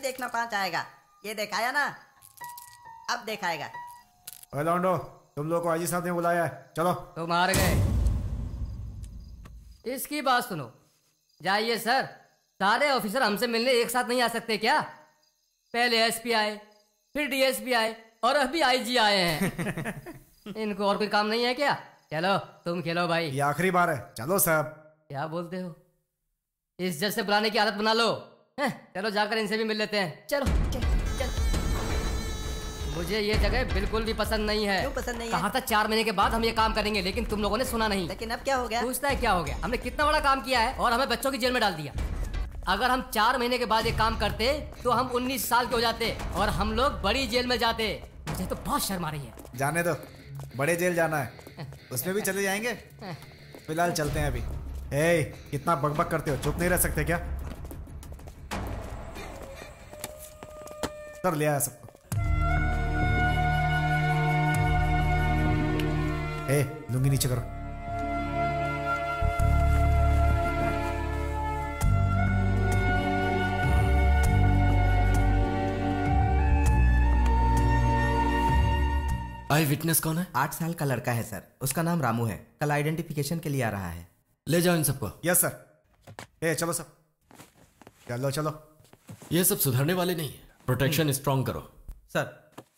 देखना पाँच आएगा। ये दिखाया ना, अब दिखाएगा। ओए लौंडो, तुम लोग को आईजी साहब ने बुलाया है, चलो। तुम हार गए। इसकी बात सुनो। जाइए सर, सारे ऑफिसर हमसे मिलने एक साथ नहीं आ सकते क्या? पहले एसपी आए, फिर डीएसपी आए और अभी आईजी आए हैं। इनको और कोई काम नहीं है क्या? चलो तुम खेलो भाई। ये आखिरी बार है, चलो साहब। क्या बोलते हो? इस जज से बुलाने की आदत बना लो। चलो जाकर इनसे भी मिल लेते हैं। चलो चल, चल। मुझे ये जगह बिल्कुल भी पसंद नहीं है। क्यों पसंद नहीं है? कहा था 4 महीने के बाद हम ये काम करेंगे, लेकिन तुम लोगों ने सुना नहीं। लेकिन अब क्या हो गया? पूछता है क्या हो गया? हमने कितना बड़ा काम किया है और हमें बच्चों की जेल में डाल दिया। अगर हम 4 महीने के बाद ये काम करते तो हम 19 साल के हो जाते और हम लोग बड़ी जेल में जाते। मुझे तो बहुत शर्म आ रही है। जाने दो, बड़े जेल जाना है, उसमें भी चले जाएंगे। फिलहाल चलते हैं अभी। ए, कितना बकबक करते हो, चुप नहीं रह सकते क्या? सर ले आया सबको। ए, लुंगी नीचे करो। आई विटनेस कौन है? 8 साल का लड़का है सर, उसका नाम रामू है। कल आइडेंटिफिकेशन के लिए आ रहा है। ले जाओ इन सबको। Yes sir. ए चलो सब, चलो चलो। ये सब सुधरने वाले नहीं है। प्रोटेक्शन स्ट्रॉन्ग करो सर।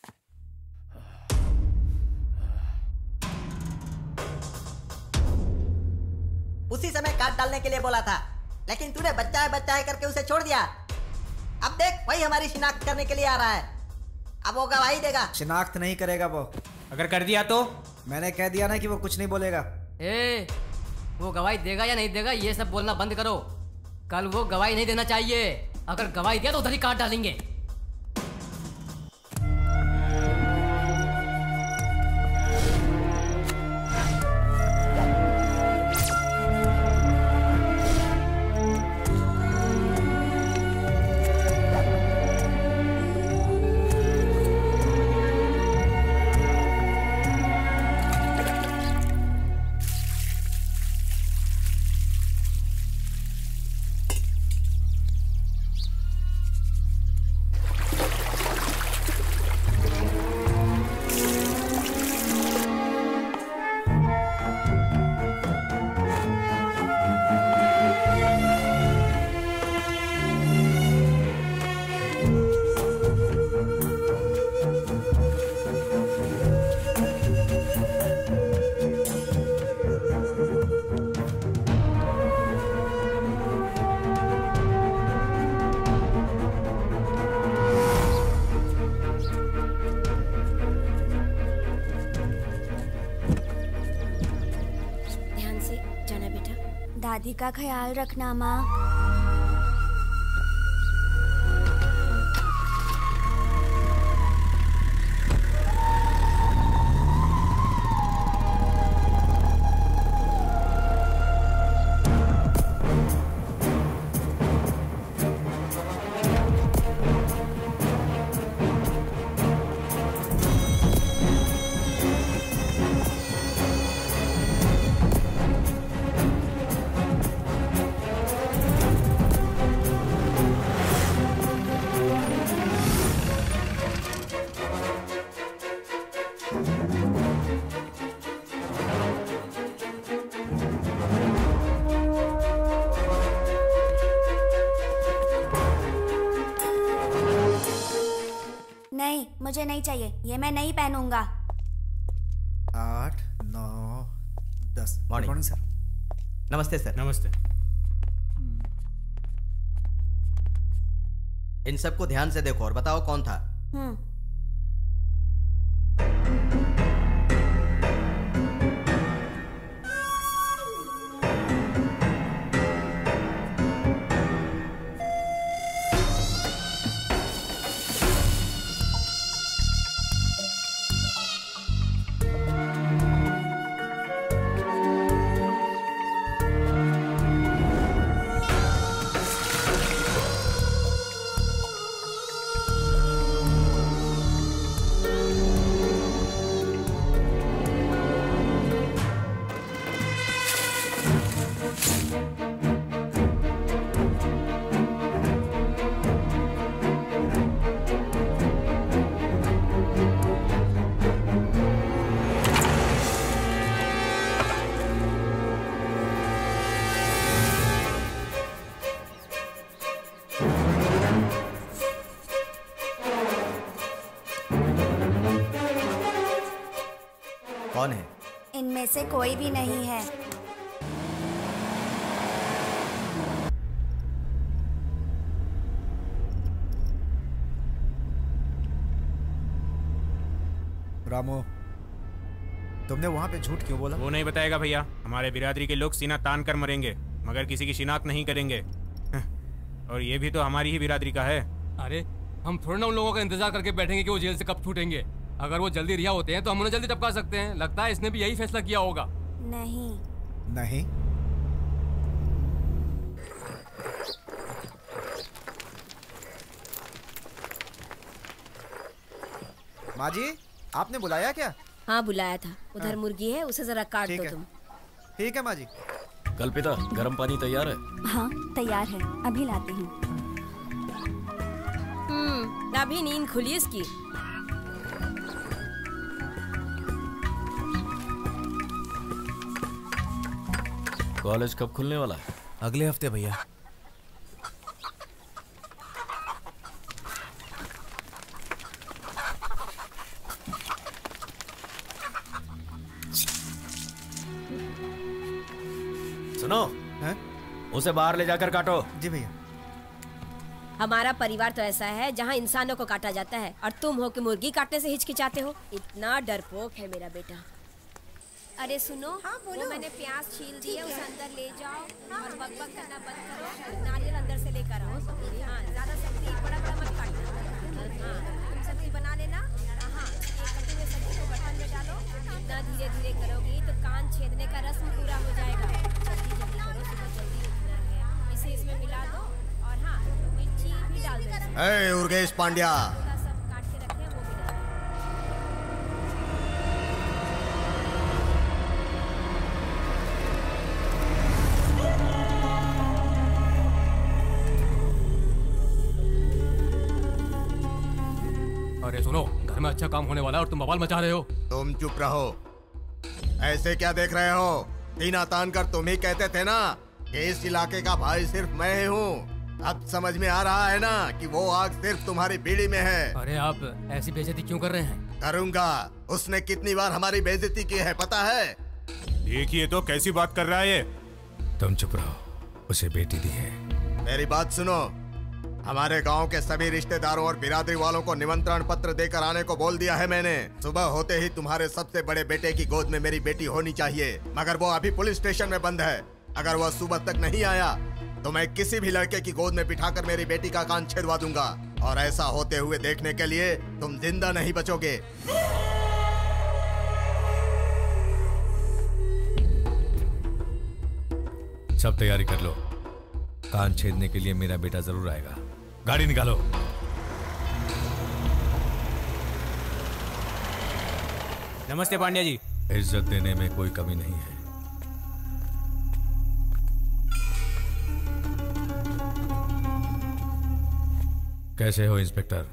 उसी समय काट डालने के लिए बोला था, लेकिन तूने बच्चा है करके उसे छोड़ दिया। अब देख, वही हमारी शिनाख्त करने के लिए आ रहा है। अब वो गवाही देगा। शिनाख्त नहीं करेगा वो। अगर कर दिया तो? मैंने कह दिया ना कि वो कुछ नहीं बोलेगा। वो गवाही देगा या नहीं देगा ये सब बोलना बंद करो। कल वो गवाही नहीं देना चाहिए। अगर गवाही दिया तो उधर ही काट डालेंगे। दादी का ख्याल रखना माँ। नहीं, मुझे नहीं चाहिए, ये मैं नहीं पहनूंगा। 8, 9, 10। Morning sir. नमस्ते सर। नमस्ते। इन सबको ध्यान से देखो और बताओ कौन था। जैसे कोई भी नहीं है। रामू, तुमने वहां पे झूठ क्यों बोला? वो नहीं बताएगा भैया। हमारे बिरादरी के लोग सीना तान कर मरेंगे मगर किसी की शिनाख्त नहीं करेंगे। और ये भी तो हमारी ही बिरादरी का है। अरे हम थोड़ा ना उन लोगों का इंतजार करके बैठेंगे कि वो जेल से कब छूटेंगे। अगर वो जल्दी रिहा होते हैं तो हम उन्हें जल्दी टपका सकते हैं। लगता है इसने भी यही फैसला किया होगा। नहीं नहीं, माँ जी आपने बुलाया क्या? हाँ बुलाया था। उधर मुर्गी है, उसे जरा काट दो तुम। ठीक है माँ जी। कल्पिता, गर्म पानी तैयार है? हाँ तैयार है, अभी लाती हूँ। अभी नींद खुली इसकी। कॉलेज कब खुलने वाला है? अगले हफ्ते भैया। सुनो, उसे बाहर ले जाकर काटो। जी भैया। हमारा परिवार तो ऐसा है जहाँ इंसानों को काटा जाता है और तुम हो कि मुर्गी काटने से हिचकिचाते हो। इतना डरपोक है मेरा बेटा। अरे सुनो, हाँ, वो मैंने प्याज छील दी है, उसे अंदर ले जाओ और बकबक करना बंद करो। नारियल अंदर से लेकर आओ। हाँ, ज्यादा सब्जी बड़ा बड़ा मत काटना। हाँ, तुम सब्जी बना लेना। हाँ, ये कटी हुई सब्जी को बर्तन में डालो। इतना धीरे धीरे करोगी तो कान छेदने का रस्म पूरा हो जाएगा। जल्दी जल्दी करो, सुबह जल्दी उठना है। इसे इसमें मिला दो और हाँ मिर्ची भी डाल दो। उर्गेश पांड्या, सब काट के रखे वो भी डालो। अरे सुनो, घर में अच्छा काम होने वाला है और तुम बवाल मचा रहे हो। तुम चुप रहो। ऐसे क्या देख रहे हो? सीना तान कर तुम ही कहते थे ना कि इस इलाके का भाई सिर्फ मैं ही हूँ। अब समझ में आ रहा है ना कि वो आग सिर्फ तुम्हारी बीड़ी में है। अरे आप ऐसी बेइज्जती क्यों कर रहे हैं? करूँगा। उसने कितनी बार हमारी बेइज्जती की है पता है? देखिए तो कैसी बात कर रहा है ये। तुम चुप रहो, उसे बेटी दी है। मेरी बात सुनो, हमारे गांव के सभी रिश्तेदारों और बिरादरी वालों को निमंत्रण पत्र देकर आने को बोल दिया है मैंने। सुबह होते ही तुम्हारे सबसे बड़े बेटे की गोद में मेरी बेटी होनी चाहिए, मगर वो अभी पुलिस स्टेशन में बंद है। अगर वह सुबह तक नहीं आया तो मैं किसी भी लड़के की गोद में बिठाकर मेरी बेटी का कान छेदवा दूंगा। और ऐसा होते हुए देखने के लिए तुम जिंदा नहीं बचोगे। सब तैयारी कर लो, कान छेदने के लिए मेरा बेटा जरूर आएगा। गाड़ी निकालो। नमस्ते पांड्या जी। इज्जत देने में कोई कमी नहीं है। कैसे हो इंस्पेक्टर?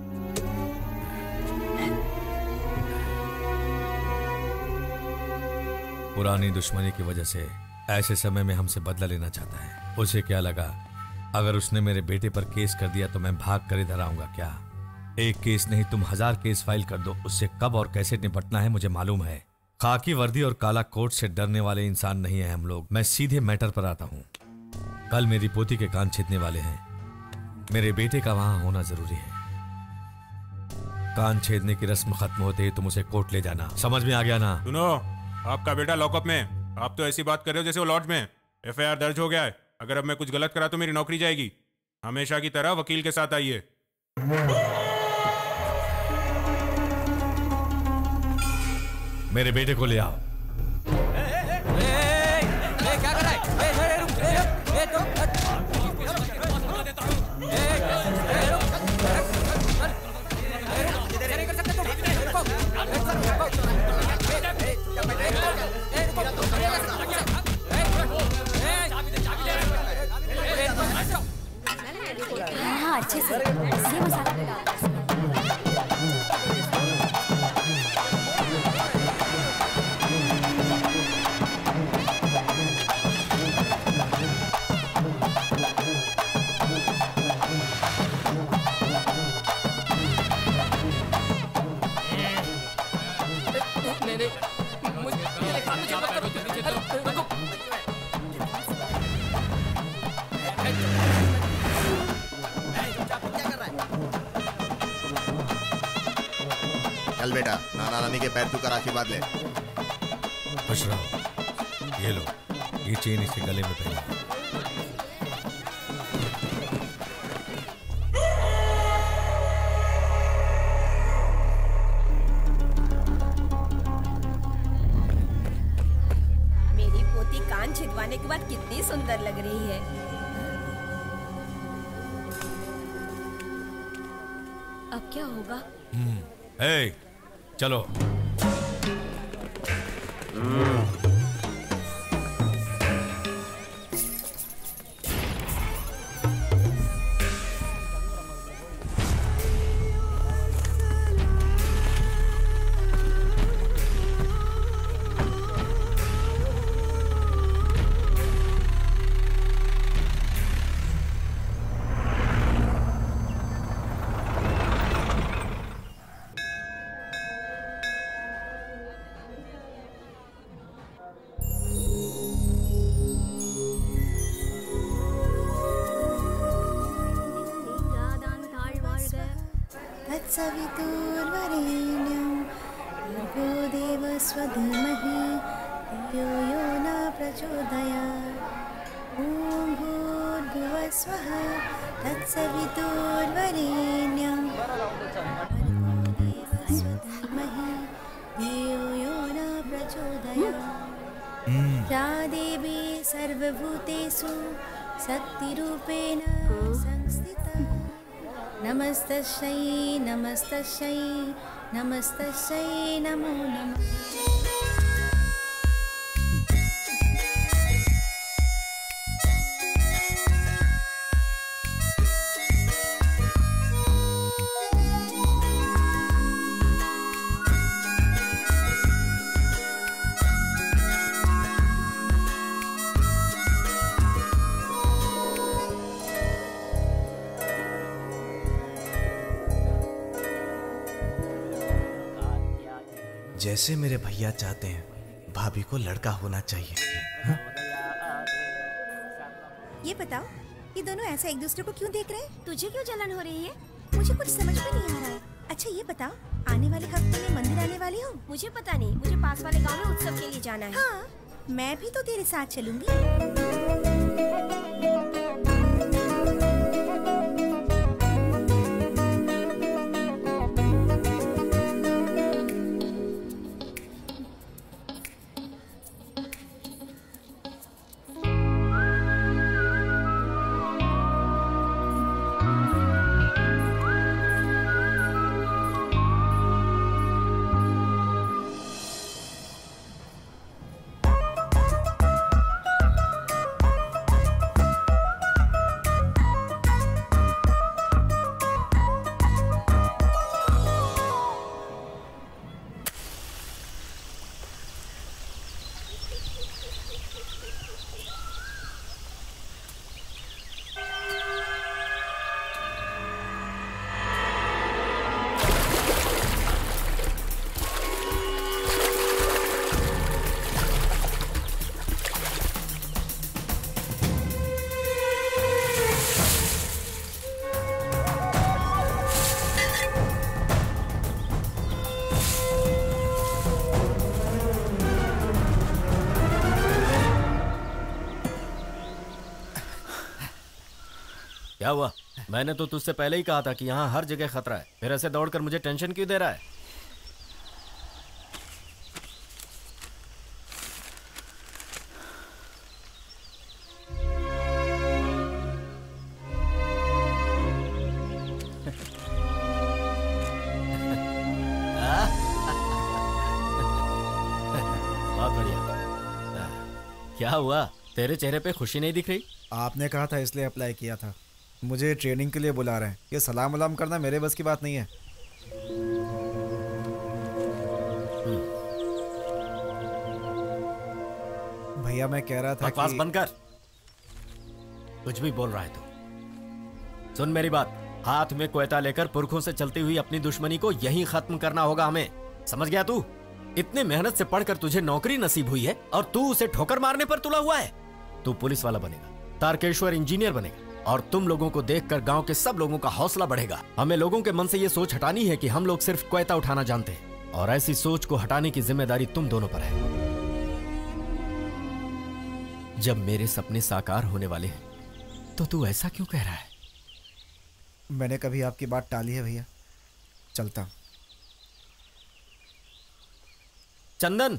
पुरानी दुश्मनी की वजह से ऐसे समय में हमसे बदला लेना चाहता है। उसे क्या लगा अगर उसने मेरे बेटे पर केस कर दिया तो मैं भाग कर इधर आऊंगा क्या? एक केस नहीं तुम 1000 केस फाइल कर दो, उससे कब और कैसे निपटना है मुझे मालूम है। खाकी वर्दी और काला कोट से डरने वाले इंसान नहीं है हम लोग। मैं सीधे मैटर पर आता हूँ। कल मेरी पोती के कान छेदने वाले हैं, मेरे बेटे का वहां होना जरूरी है। कान छेदने की रस्म खत्म होते ही तुम उसे कोर्ट ले जाना। समझ में आ गया ना? सुनो, आपका बेटा लॉकअप में। आप तो ऐसी बात कर रहे हो जैसे वो लॉज में। FIR दर्ज हो गया है। अगर अब मैं कुछ गलत करा तो मेरी नौकरी जाएगी। हमेशा की तरह वकील के साथ आइए। मेरे बेटे को ले आओ। क्या कर रहा हाँ हाँ अच्छे से ये मसाला डाल। चल बेटा, नाना नानी के पैर छूकर आशीर्वाद ले। खुश रहो। ये लो, ये चेन इसके गले में पहना। मेरी पोती कान छिदवाने के बाद कितनी सुंदर लग रही है। अब क्या होगा? चलो। तत्सवितुर्वरेण्यं भर्गो देवस्य धीमहि धियो यो न प्रचोदयात्। ॐ भूर्भुवः स्वः तत्सवितुर्वरेण्यं भर्गो देवस्य धीमहि धियो यो न प्रचोदयात्। या देवी सर्वभूतेषु शक्तिरूपेण संस्थिता। नमस्तस्यै नमस्तस्यै नमस्तस्यै नमो नमः। जैसे मेरे भैया चाहते हैं, भाभी को लड़का होना चाहिए। हाँ? ये बताओ, ये दोनों ऐसा एक दूसरे को क्यों देख रहे हैं? तुझे क्यों जलन हो रही है? मुझे कुछ समझ में नहीं आ रहा है। अच्छा ये बताओ, आने वाले हफ्ते में मंदिर आने वाली हो? मुझे पता नहीं, मुझे पास वाले गांव में उत्सव के लिए जाना है। हाँ, मैं भी तो तेरे साथ चलूंगी। क्या हुआ? मैंने तो तुझसे पहले ही कहा था कि यहाँ हर जगह खतरा है, फिर ऐसे दौड़कर मुझे टेंशन क्यों दे रहा है? बहुत बढ़िया। क्या हुआ? तेरे चेहरे पे खुशी नहीं दिख रही? आपने कहा था इसलिए अप्लाई किया था। मुझे ट्रेनिंग के लिए बुला रहे हैं। ये सलाम वलाम करना मेरे बस की बात नहीं है। भैया मैं कह रहा था बकवास कि... बंद कर। कुछ भी बोल रहा है तू। सुन मेरी बात, हाथ में कोयता लेकर पुरखों से चलती हुई अपनी दुश्मनी को यहीं खत्म करना होगा हमें। समझ गया तू? इतने मेहनत से पढ़कर तुझे नौकरी नसीब हुई है और तू उसे ठोकर मारने पर तुला हुआ है। तू पुलिस वाला बनेगा, तारकेश्वर इंजीनियर बनेगा और तुम लोगों को देखकर गांव के सब लोगों का हौसला बढ़ेगा। हमें लोगों के मन से ये सोच हटानी है कि हम लोग सिर्फ कोयता उठाना जानते हैं। और ऐसी सोच को हटाने की जिम्मेदारी तुम दोनों पर है। जब मेरे सपने साकार होने वाले हैं तो तू ऐसा क्यों कह रहा है? मैंने कभी आपकी बात टाली है भैया, चलता हूं। चंदन,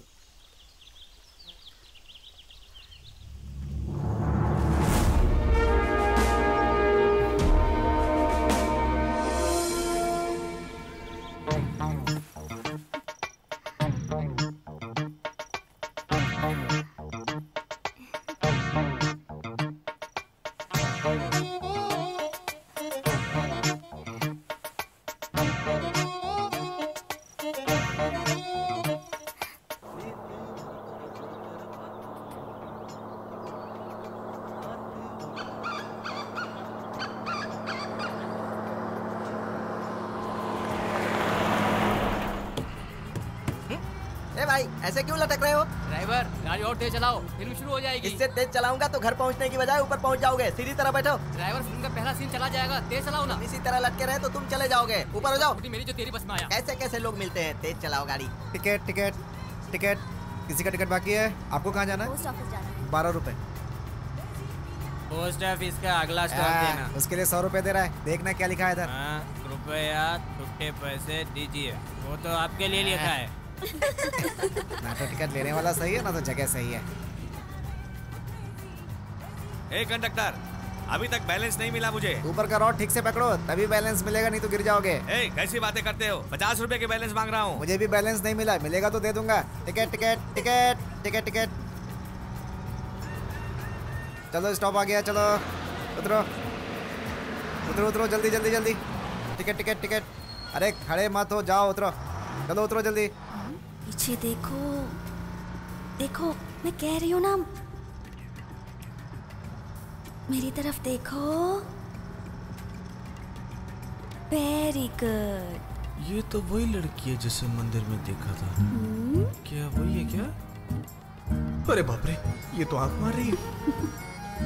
भाई ऐसे क्यों लटक रहे हो? ड्राइवर गाड़ी और तेज चलाओ, फिल्म शुरू हो जाएगी। इससे तेज चलाऊंगा तो घर पहुंचने की बजाय ऊपर पहुंच जाओगे। सीधी तरह बैठो। ड्राइवर फिल्म का पहला सीन चला जाएगा, तेज चलाओ ना। इसी तरह लटके रहे तो तुम चले जाओगे। ऊपर हो जाओ। मेरी जो तेरी बस में आया। कैसे कैसे लोग मिलते हैं, तेज चलाओ गाड़ी। टिकट टिकट टिकट, किसी का टिकट बाकी है? आपको कहाँ जाना है? पोस्ट ऑफिस जाना है। 12 रुपए। पोस्ट ऑफिस का अगला स्टॉप देना। उसके लिए 100 रुपए दे रहा है। देखना क्या लिखा है इधर। रुपया छुट्टे पैसे दीजिए, वो तो आपके लिए लिखा है। ना तो टिकट लेने वाला सही है ना तो जगह सही है। ए कंडक्टर, अभी तक बैलेंस नहीं मिला मुझे। ऊपर का रॉड ठीक से पकड़ो तभी बैलेंस मिलेगा, नहीं तो गिर जाओगे। ए, कैसी बातें करते हो? 50 रुपए के बैलेंस मांग रहा हूँ। मुझे भी बैलेंस नहीं मिला, मिलेगा तो दे दूंगा। Ticket ticket ticket ticket ticket. चलो स्टॉप आ गया, चलो उतरो उतरो उतरो, जल्दी जल्दी जल्दी। Ticket ticket ticket. अरे खड़े मत हो, जाओ उतरो, चलो उतरो जल्दी। पीछे देखो देखो, मैं कह रही हूँ ना, मेरी तरफ देखो। Very good. ये तो वही लड़की है जिसे मंदिर में देखा था। क्या वही है क्या? अरे बाप रे, ये तो आंख मार रही है।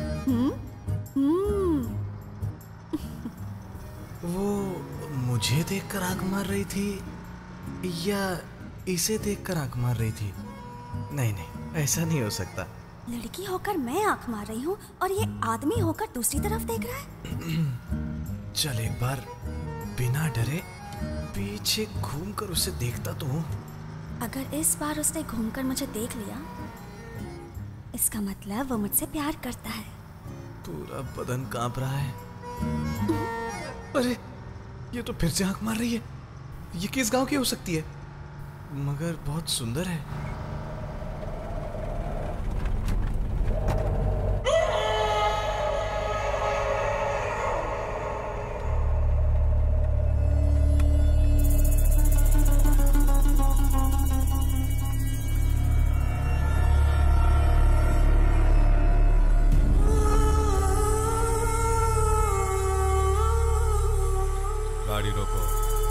वो मुझे देखकर आंख मार रही थी या इसे देखकर आंख मार रही थी? नहीं नहीं, ऐसा नहीं हो सकता। लड़की होकर मैं आंख मार रही हूँ और ये आदमी होकर दूसरी तरफ देख रहा है। चल एक बार बिना डरे पीछे घूमकर उसे देखता तो हूँ। अगर इस बार उसने घूमकर मुझे देख लिया, इसका मतलब वो मुझसे प्यार करता है। पूरा बदन कांप रहा है। अरे ये तो फिर से आंख मार रही है। ये किस गांव की हो सकती है? मगर बहुत सुंदर है। गाड़ी रोको।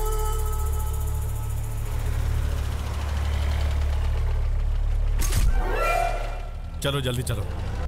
चलो जल्दी चलो।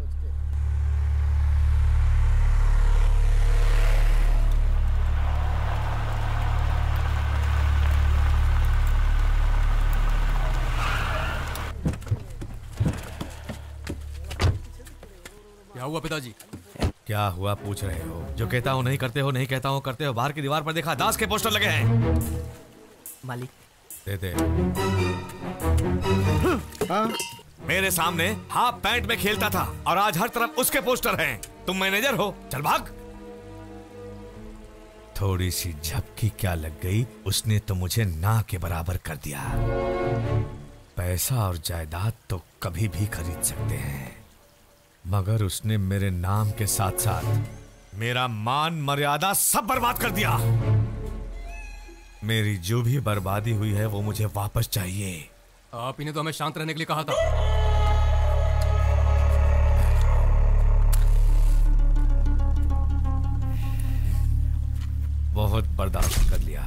क्या हुआ पिताजी? क्या हुआ पूछ रहे हो? जो कहता हूँ नहीं करते हो, नहीं कहता हूँ करते हो। बाहर की दीवार पर देखा, दास के पोस्टर लगे हैं। मालिक दे दे। मेरे सामने हाफ पैंट में खेलता था और आज हर तरफ उसके पोस्टर हैं। तुम मैनेजर हो, चल भाग। थोड़ी सी झपकी क्या लग गई, उसने तो मुझे ना के बराबर कर दिया। पैसा और जायदाद तो कभी भी खरीद सकते हैं, मगर उसने मेरे नाम के साथ साथ मेरा मान मर्यादा सब बर्बाद कर दिया। मेरी जो भी बर्बादी हुई है वो मुझे वापस चाहिए। आप इन्हें तो हमें शांत रहने के लिए कहा था। बहुत बर्दाश्त कर लिया।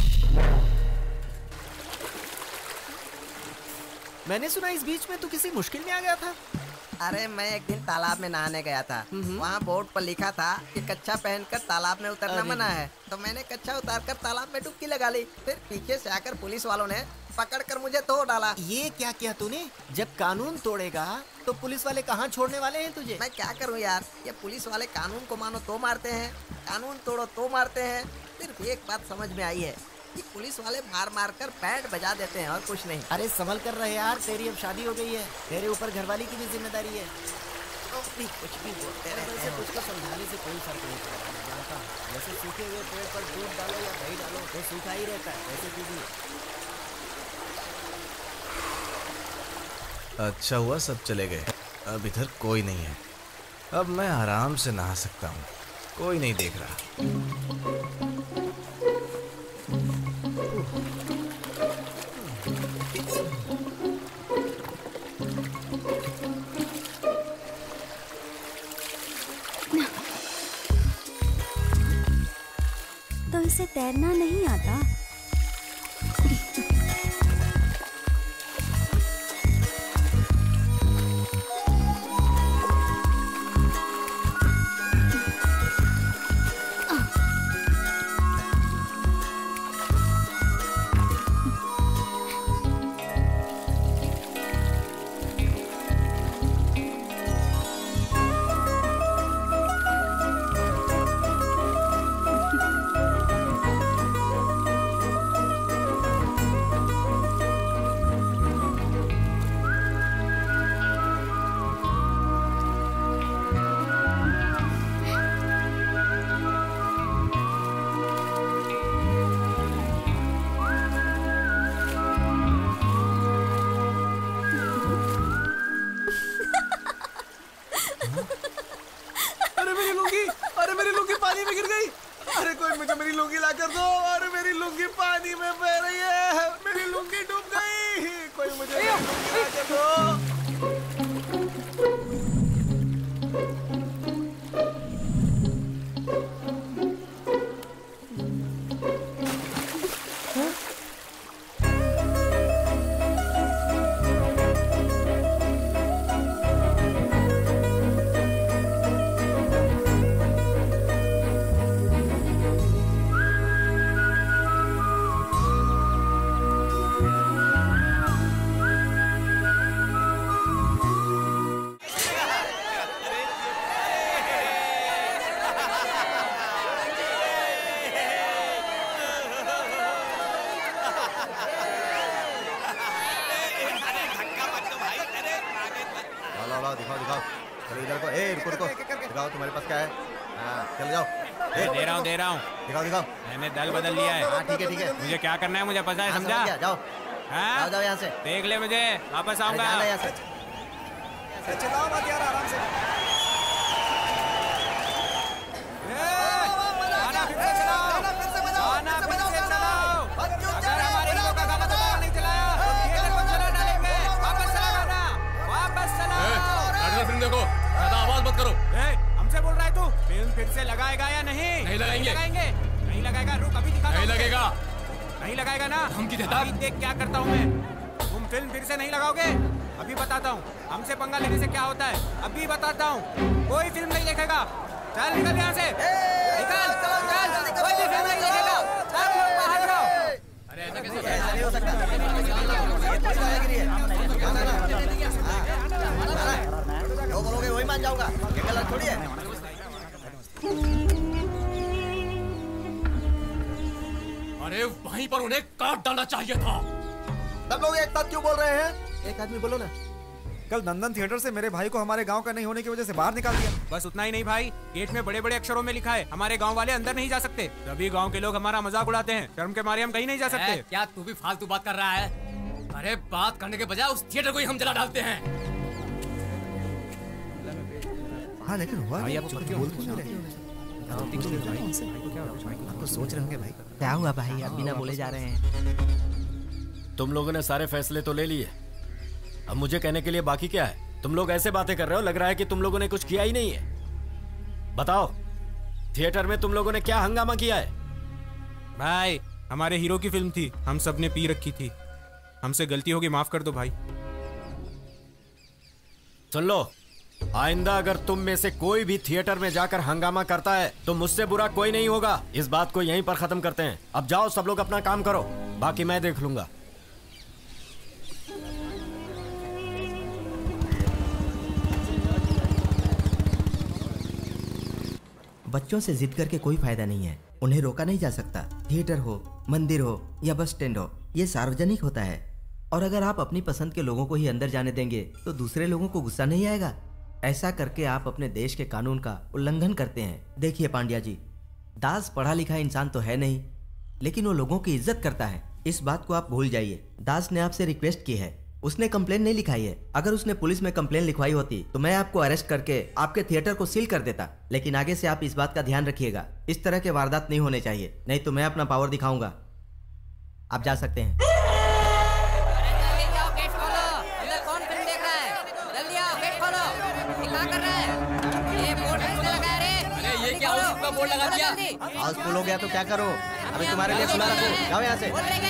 मैंने सुना इस बीच में तू किसी मुश्किल में आ गया था। अरे मैं एक दिन तालाब में नहाने गया था। वहाँ बोर्ड पर लिखा था कि कच्छा पहनकर तालाब में उतरना मना है। तो मैंने कच्छा उतारकर तालाब में डुबकी लगा ली। फिर पीछे से आकर पुलिस वालों ने पकड़कर मुझे तोड़ डाला। ये क्या किया तूने? जब कानून तोड़ेगा तो पुलिस वाले कहाँ छोड़ने वाले हैं तुझे? मैं क्या करूं यार, ये पुलिस वाले कानून को मानो तो मारते हैं, कानून तोड़ो तो मारते हैं। सिर्फ एक बात समझ में आई है कि पुलिस वाले मार मार कर बैंड बजा देते हैं और कुछ नहीं। अरे संभल कर रहे यार, तेरी अब शादी हो गई है, तेरे ऊपर घरवाली की भी जिम्मेदारी है। तो भी कुछ भी बोलते रहते हैं। कुछ को समझाने से कोई फर्क नहीं पड़ता, मैं जानता हूँ। जैसे सूखे हुए पेड़ पर दूध डालो या दही डालो वो सूखा ही रहता है, वैसे तू भी। अच्छा हुआ सब चले गए, अब इधर कोई नहीं है। अब मैं आराम से नहा सकता हूँ, कोई नहीं देख रहा। तो इसे तैरना नहीं आता? दे रहा हूँ। दिखाओ। मैंने दल बदल लिया है। हाँ ठीक है। मुझे क्या करना है मुझे पता है, समझा? जाओ हाँ? जाओ यहाँ से। देख ले मुझे, वापस आऊंगा। यहाँ से चलाओ मत यार, आराम से। गाना फिर से चलाओ। अगर हमारे हीरो का गाना दोबारा नहीं चलाया तो थिएटर को चला डालेंगे। वापस चला गाना, वापस चला। फिल्म देखो, ज्यादा आवाज मत करो। हमसे बोल रहा है तू? फिल्म फिर से लगाएगा या नहीं? नहीं लगाएंगे। नहीं लगाएगा, रुक अभी दिखा। नहीं लगेगा। नहीं लगाएगा ना? धमकी देता। अभी देख क्या करता हूँ मैं। तुम फिल्म फिर से नहीं लगाओगे? अभी बताता हूँ। हमसे पंगा लेने से क्या होता है, अभी बताता हूँ। कोई फिल्म नहीं देखेगा। चल निकल यहाँ से, निकल। कोई भी फिल्म नहीं देखेगा। सब लोग बाहर जाओ। अरे ऐसा कैसे नहीं हो सकता। जो बोलोगे वही मान जाऊंगा, ये गलत थोड़ी है। अरे वहीं पर उन्हें काट डालना चाहिए था। सब लोग एक साथ क्यों बोल रहे हैं? एक आदमी बोलो ना। कल नंदन थिएटर से मेरे भाई को हमारे गांव का नहीं होने की वजह से बाहर निकाल दिया। बस उतना ही नहीं भाई, गेट में बड़े बड़े अक्षरों में लिखा है हमारे गांव वाले अंदर नहीं जा सकते। सभी गांव के लोग हमारा मजाक उड़ाते हैं, शर्म के मारे हम कहीं नहीं जा सकते। क्या तू भी फालतू बात कर रहा है? अरे बात करने के बजाय उस थिएटर को ही हम जला डालते हैं। हाँ लेकिन हुआ भाई, आप चुप क्यों? बोल क्यों नहीं रहे? आपको सोच रहे होंगे भाई। क्या हुआ भाई, आप बिना बोले जा रहे हैं? तुम लोगों ने सारे फैसले तो ले लिए, अब मुझे कहने के लिए बाकी क्या है? तुम लोग ऐसे बातें कर रहे हो, लग रहा है कि तुम लोगों ने कुछ किया ही नहीं है। बताओ, थिएटर में तुम लोगों ने क्या हंगामा किया है? भाई हमारे हीरो की फिल्म थी, हम सब ने पी रखी थी, हमसे गलती होगी, माफ कर दो भाई। सुन लो, आइंदा अगर तुम में से कोई भी थिएटर में जाकर हंगामा करता है तो मुझसे बुरा कोई नहीं होगा। इस बात को यहीं पर खत्म करते हैं। अब जाओ सब लोग अपना काम करो, बाकी मैं देख लूंगा। बच्चों से जिद करके कोई फायदा नहीं है, उन्हें रोका नहीं जा सकता। थिएटर हो, मंदिर हो या बस स्टैंड हो, ये सार्वजनिक होता है और अगर आप अपनी पसंद के लोगों को ही अंदर जाने देंगे तो दूसरे लोगों को गुस्सा नहीं आएगा। ऐसा करके आप अपने देश के कानून का उल्लंघन करते हैं। देखिए पांड्या जी, दास पढ़ा लिखा इंसान तो है नहीं, लेकिन वो लोगों की इज्जत करता है, इस बात को आप भूल जाइए। दास ने आपसे रिक्वेस्ट की है, उसने कंप्लेन नहीं लिखाई है। अगर उसने पुलिस में कंप्लेन लिखवाई होती तो मैं आपको अरेस्ट करके आपके थिएटर को सील कर देता। लेकिन आगे से आप इस बात का ध्यान रखिएगा, इस तरह के वारदात नहीं होने चाहिए, नहीं तो मैं अपना पावर दिखाऊंगा। आप जा सकते हैं। बोर्ड लगा दिया। हाउस फुल हो गया तो क्या करो, अभी तुम्हारे लिए खुला रखो, जाओ यहाँ से।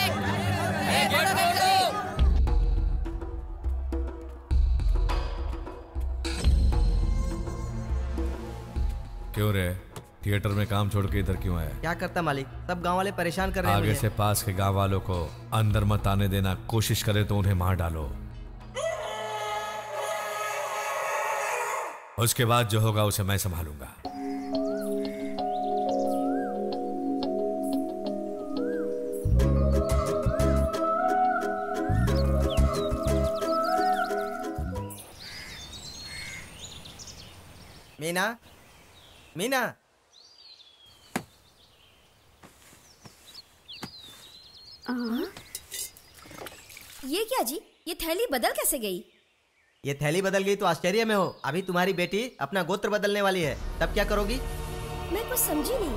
क्यों रे, थिएटर में काम छोड़ के इधर क्यों आया? क्या करता मालिक, सब गांव वाले परेशान कर रहे हैं। आगे से पास के गांव वालों को अंदर मत आने देना, कोशिश करे तो उन्हें मार डालो। उसके बाद जो होगा उसे मैं संभालूंगा। मीना, मीना, ये क्या जी, ये थैली बदल कैसे गई? ये थैली बदल गई तो आश्चर्य में हो। अभी तुम्हारी बेटी अपना गोत्र बदलने वाली है, तब क्या करोगी? मैं कुछ समझी नहीं,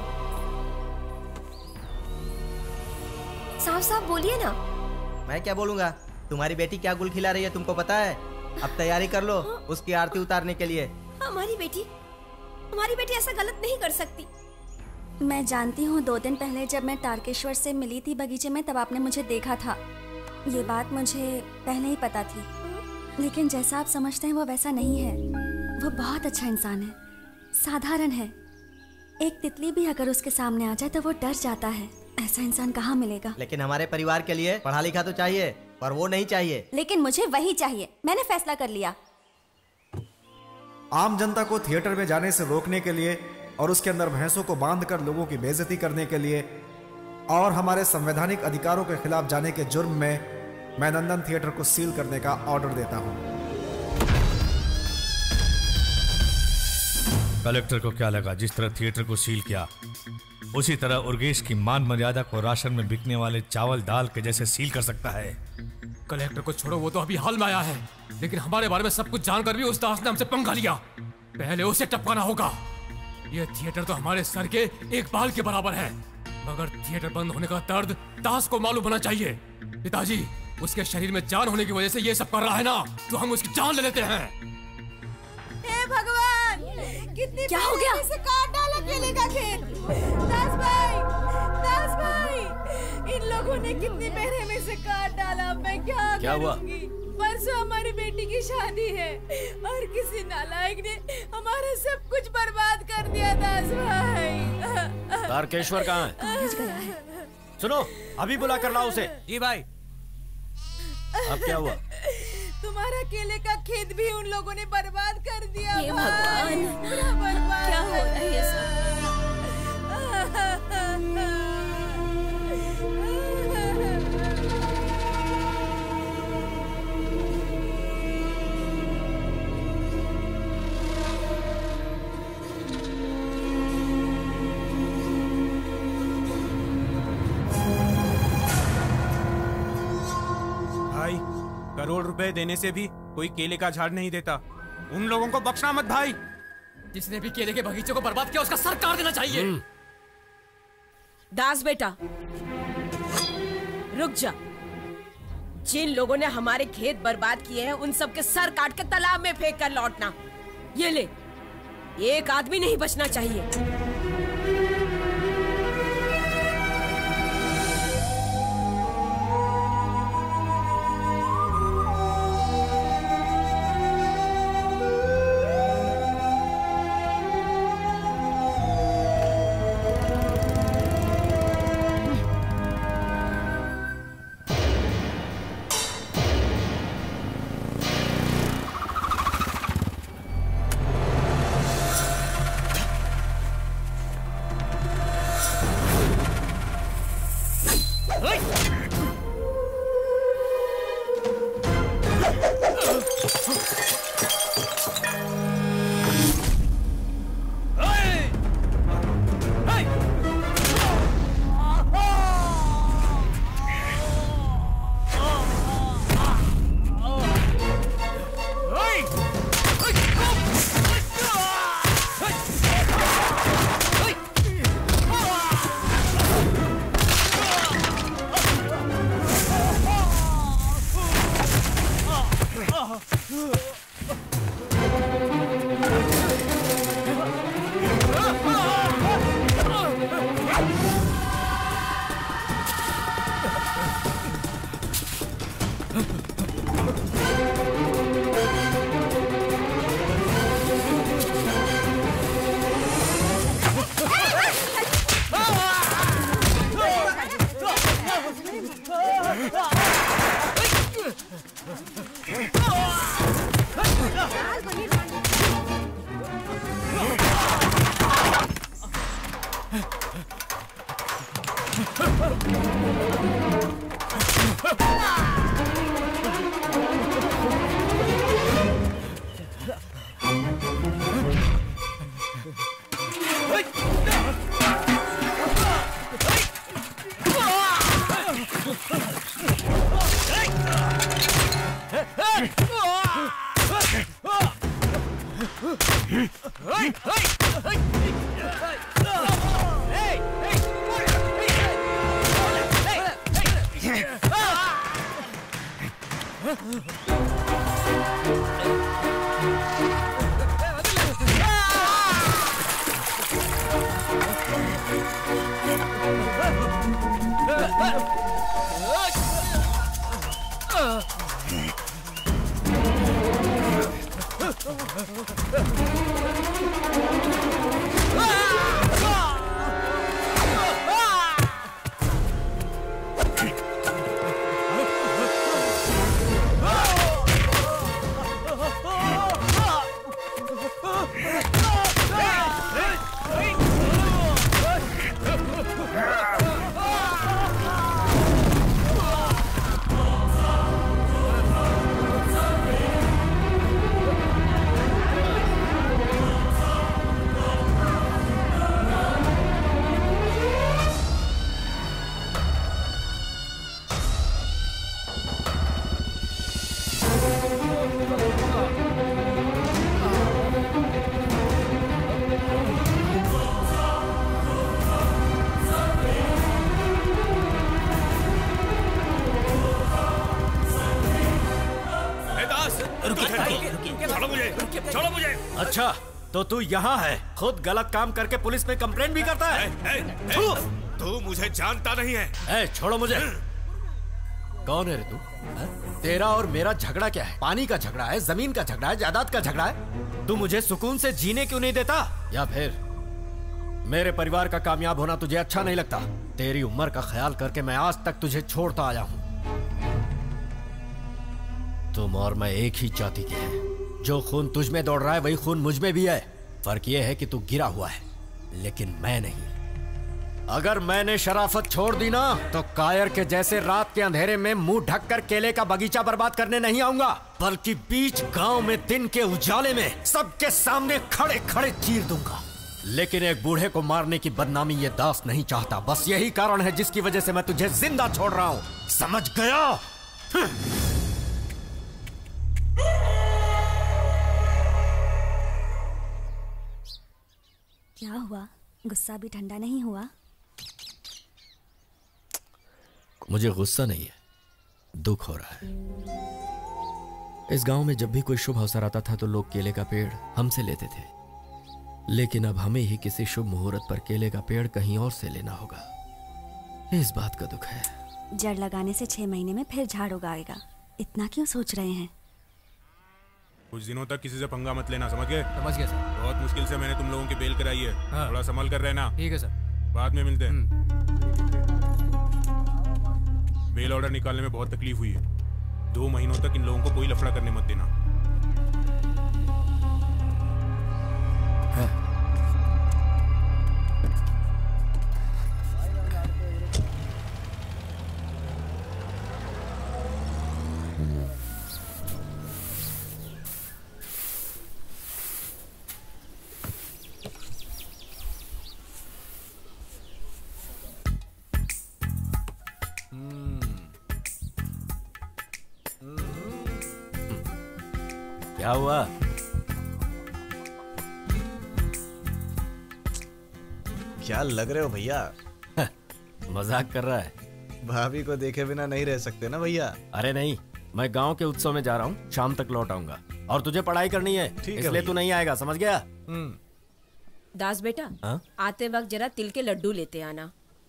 साफ साफ बोलिए ना। मैं क्या बोलूंगा, तुम्हारी बेटी क्या गुल खिला रही है तुमको पता है? अब तैयारी कर लो उसकी आरती उतारने के लिए। हमारी बेटी ऐसा गलत नहीं कर सकती। मैं जानती हूँ, 2 दिन पहले जब मैं तारकेश्वर से मिली थी बगीचे में, तब आपने मुझे देखा था। ये बात मुझे पहले ही पता थी, लेकिन जैसा आप समझते हैं वो वैसा नहीं है। वो बहुत अच्छा इंसान है, साधारण है। एक तितली भी अगर उसके सामने आ जाए तो वो डर जाता है। ऐसा इंसान कहाँ मिलेगा? लेकिन हमारे परिवार के लिए पढ़ा लिखा तो चाहिए, पर वो नहीं चाहिए। लेकिन मुझे वही चाहिए, मैंने फैसला कर लिया। आम जनता को थिएटर में जाने से रोकने के लिए और उसके अंदर भैंसों को बांधकर लोगों की बेइज्जती करने के लिए और हमारे संवैधानिक अधिकारों के खिलाफ जाने के जुर्म में मैं नंदन थिएटर को सील करने का ऑर्डर देता हूं। कलेक्टर को क्या लगा, जिस तरह थिएटर को सील किया उसी तरह उर्गेश की मान मर्यादा को राशन में बिकने वाले चावल दाल के जैसे सील कर सकता है? कलेक्टर को छोड़ो, वो तो अभी हाल में आया है, लेकिन हमारे बारे में सब कुछ जानकर भी उस दास ने हमसे पंगा लिया। पहले उसे टपकाना होगा। ये थिएटर तो हमारे सर के एक बाल के बराबर है, मगर थिएटर बंद होने का दर्द दास को मालूम होना चाहिए। पिताजी, उसके शरीर में जान होने की वजह से ये सब कर रहा है ना, तो हम उसकी जान ले लेते हैं। हे भगवान, कितनी क्या हो गया? से काट डाला केले का खेत। दास भाई, इन लोगों ने कितनी बेरहमी से काट डाला। मैं क्या हुआ? परसों हमारी बेटी की शादी है और किसी नालायक ने हमारा सब कुछ बर्बाद कर दिया। दास भाई, तारकेश्वर कहाँ है? सुनो, अभी बुला कर लाओ उसे। जी भाई। अब क्या हुआ? तुम्हारा केले का खेत भी उन लोगों ने बर्बाद कर दिया। ये भगवान, पूरा बर्बाद। क्या हो रहा है ये सब? भाई, करोड़ रुपए देने से भी कोई केले का झाड़ नहीं देता। उन लोगों को बख्शना मत भाई। जिसने भी केले के बगीचे को बर्बाद किया उसका सर काट देना चाहिए। दास बेटा, रुक जा। जिन लोगों ने हमारे खेत बर्बाद किए हैं उन सब के सर काट के तालाब में फेंक कर लौटना। ये ले, एक आदमी नहीं बचना चाहिए। छोड़ो मुझे। अच्छा तो तू यहाँ है, खुद गलत काम करके पुलिस में कंप्लेंट भी करता है। तू मुझे जानता नहीं है। छोड़ो मुझे। कौन है रे तू? तेरा और मेरा झगड़ा क्या है? पानी का झगड़ा है, जमीन का झगड़ा है, जायदाद का झगड़ा है? तू मुझे सुकून से जीने क्यों नहीं देता? या फिर मेरे परिवार का कामयाब होना तुझे अच्छा नहीं लगता? तेरी उम्र का ख्याल करके मैं आज तक तुझे छोड़ता आया हूं। तुम और मैं एक ही जाति के हैं। जो खून तुझ में दौड़ रहा है वही खून मुझ में भी है। फर्क यह है कि तू गिरा हुआ है, लेकिन मैं नहीं। अगर मैंने शराफत छोड़ दी ना तो कायर के जैसे रात के अंधेरे में मुंह ढककर केले का बगीचा बर्बाद करने नहीं आऊंगा, बल्कि बीच गांव में दिन के उजाले में सबके सामने खड़े खड़े चीर दूंगा। लेकिन एक बूढ़े को मारने की बदनामी ये दास नहीं चाहता। बस यही कारण है जिसकी वजह से मैं तुझे जिंदा छोड़ रहा हूं। समझ गया? क्या हुआ? गुस्सा भी ठंडा नहीं हुआ? मुझे गुस्सा नहीं है, दुख हो रहा है। इस गांव में जब भी कोई शुभ अवसर आता था तो लोग केले का पेड़ हमसे लेते थे, लेकिन अब हमें ही किसी शुभ मुहूर्त पर केले का पेड़ कहीं और से लेना होगा। इस बात का दुख है। जड़ लगाने से 6 महीने में फिर झाड़ उगाएगा। इतना क्यों सोच रहे हैं? कुछ दिनों तक किसी से पंगा मत लेना, समझ गए? समझ गया सर। बहुत मुश्किल से मैंने तुम लोगों की बेल कराई है। हाँ। थोड़ा संभल कर रहना। ठीक है सर। बाद में मिलते हैं। बेल ऑर्डर निकालने में बहुत तकलीफ हुई है। 2 महीनों तक इन लोगों को कोई लफड़ा करने मत देना। हाँ। क्या हुआ? क्या लग रहे हो भैया? मजाक कर रहा है? भाभी को देखे बिना नहीं रह सकते ना भैया। अरे नहीं, मैं गांव के उत्सव में जा रहा हूँ, शाम तक लौट आऊंगा। और तुझे पढ़ाई करनी है, इसलिए तू नहीं आएगा, समझ गया? दास बेटा, हाँ? आते वक्त जरा तिल के लड्डू लेते आना।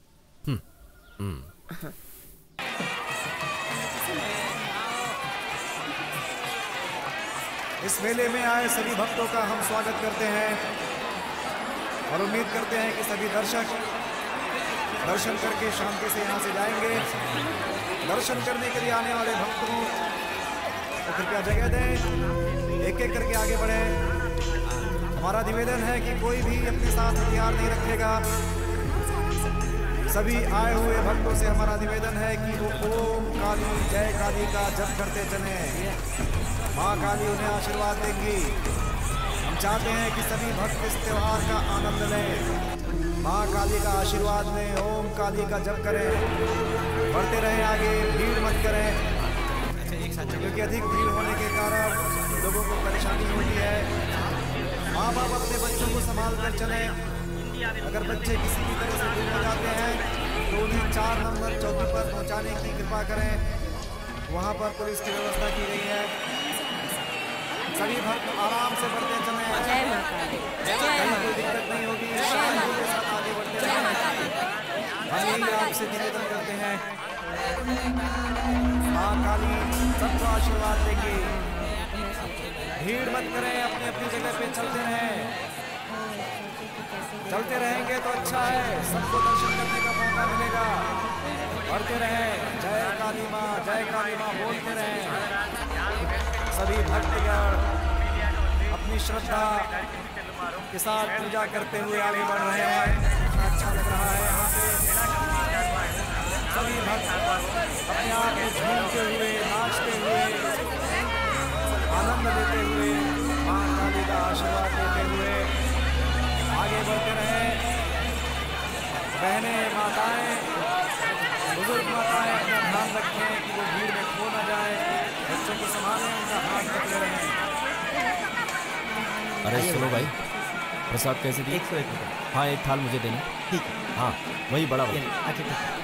इस मेले में आए सभी भक्तों का हम स्वागत करते हैं और उम्मीद करते हैं कि सभी दर्शक दर्शन करके शांति से यहाँ से जाएंगे। दर्शन करने के लिए आने वाले भक्तों को कृपया जगह दें, एक एक करके आगे बढ़ें। हमारा निवेदन है कि कोई भी अपने साथ हथियार नहीं रखेगा। सभी आए हुए भक्तों से हमारा निवेदन है कि वो ओम काली जय काली का जप करते चले। माँ काली उन्हें आशीर्वाद देंगी। हम चाहते हैं कि सभी भक्त इस त्योहार का आनंद लें। माँ काली का आशीर्वाद लें, ओम काली का जप करें, बढ़ते रहें आगे, भीड़ मत करें, क्योंकि अधिक भीड़ होने के कारण लोगों को परेशानी होती है। माँ बाप अपने बच्चों को संभाल कर चलें। अगर बच्चे किसी भी तरह से गुम हो जाते हैं तो उन्हें 4 नंबर चौकी पर पहुंचाने की कृपा करें। वहां पर पुलिस की व्यवस्था की गई है। सभी भक्त आराम से बढ़ते चलें। कहीं कोई दिक्कत नहीं होगी। शांति के साथ आगे बढ़ते रहें। हम यही आपसे निवेदन करते हैं। माँ काली सबको आशीर्वाद देंगी। भीड़ मत करें, अपनी अपनी जगह पे चलते रहें। चलते रहेंगे तो अच्छा है, सबको दर्शन करने का मौका मिलेगा। बढ़ते रहें, जय काली माँ बोलते रहें। सभी भक्तगण अपनी श्रद्धा के साथ पूजा करते हुए आगे बढ़ रहे हैं। अच्छा लग रहा है यहाँ पे। सभी भक्त अपने आप में झूमते हुए, नाचते हुए, आनंद लेते हुए, माँ काली का आशीर्वाद लेते हुए आगे बढ़ते रहें। बहनें, माताएं, बुजुर्ग माताएं अपना ध्यान रखें कि वो भीड़ में खो न जाए। बच्चों को संभालें, उनका हाथ पकड़े रहें। अरे सुनो भाई, प्रसाद कैसे दिए? 101 रुपये। हाँ, एक थाल मुझे देना। ठीक है। हाँ, वही बड़ा वाला। अच्छा ठीक है।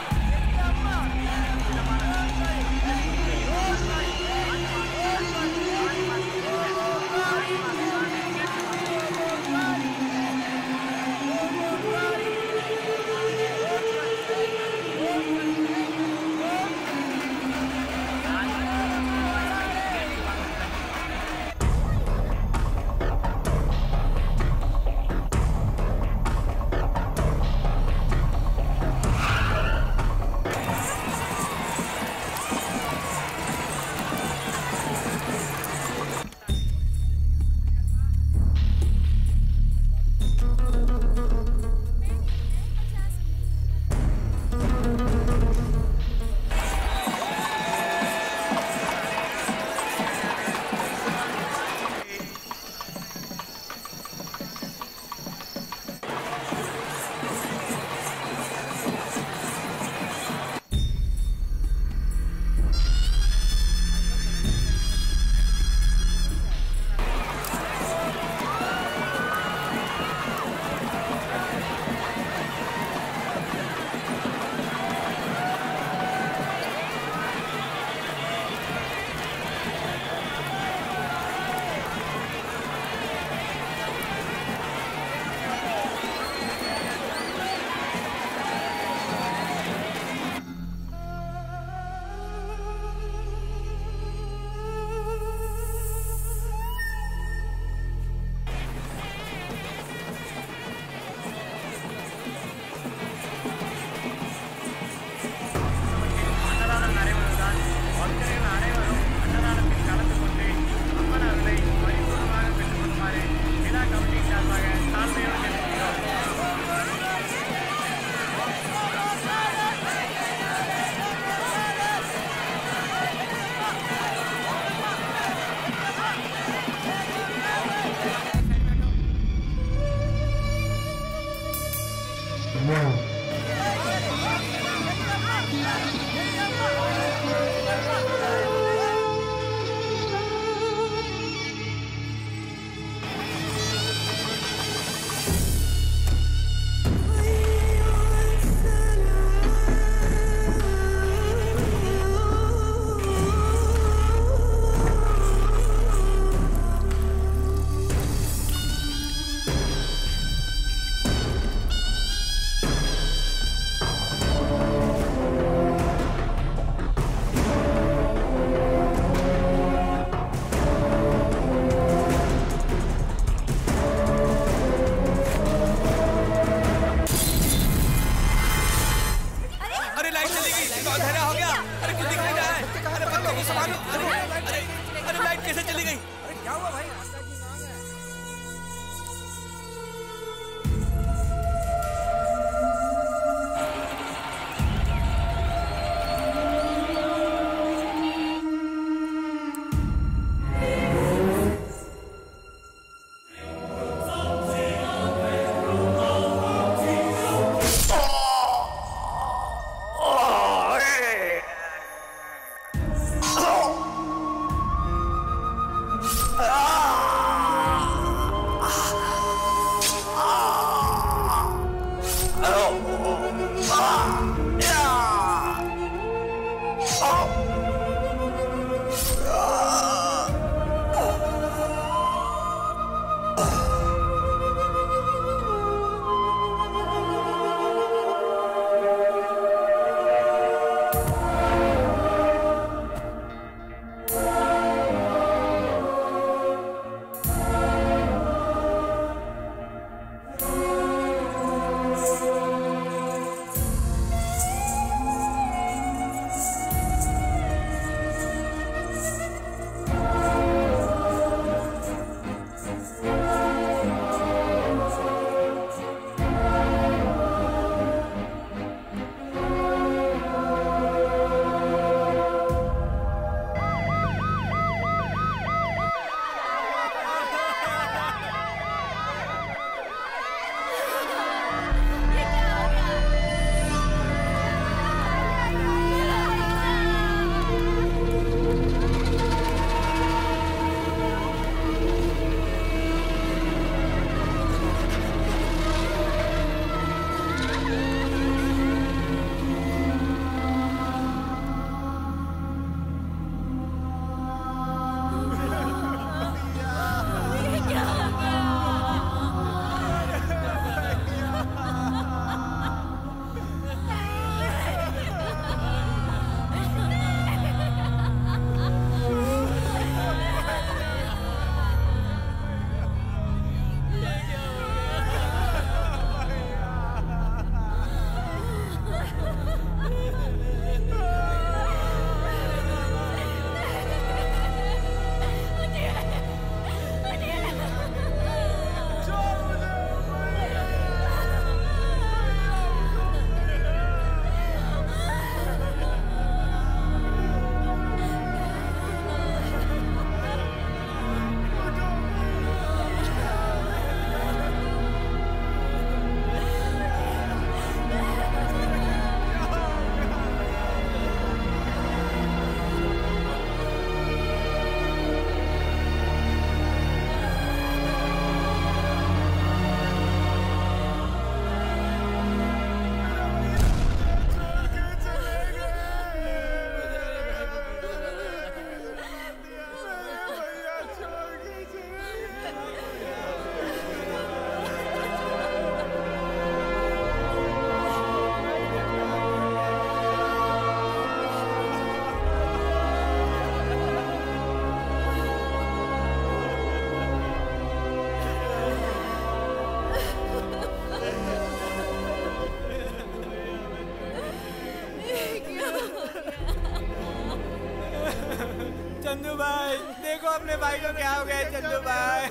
अपने भाई को क्या हो गया चंदू भाई?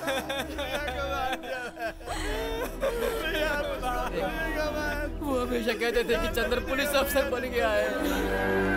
वो हमेशा कहते थे कि चंद्र पुलिस अफसर बन गया है।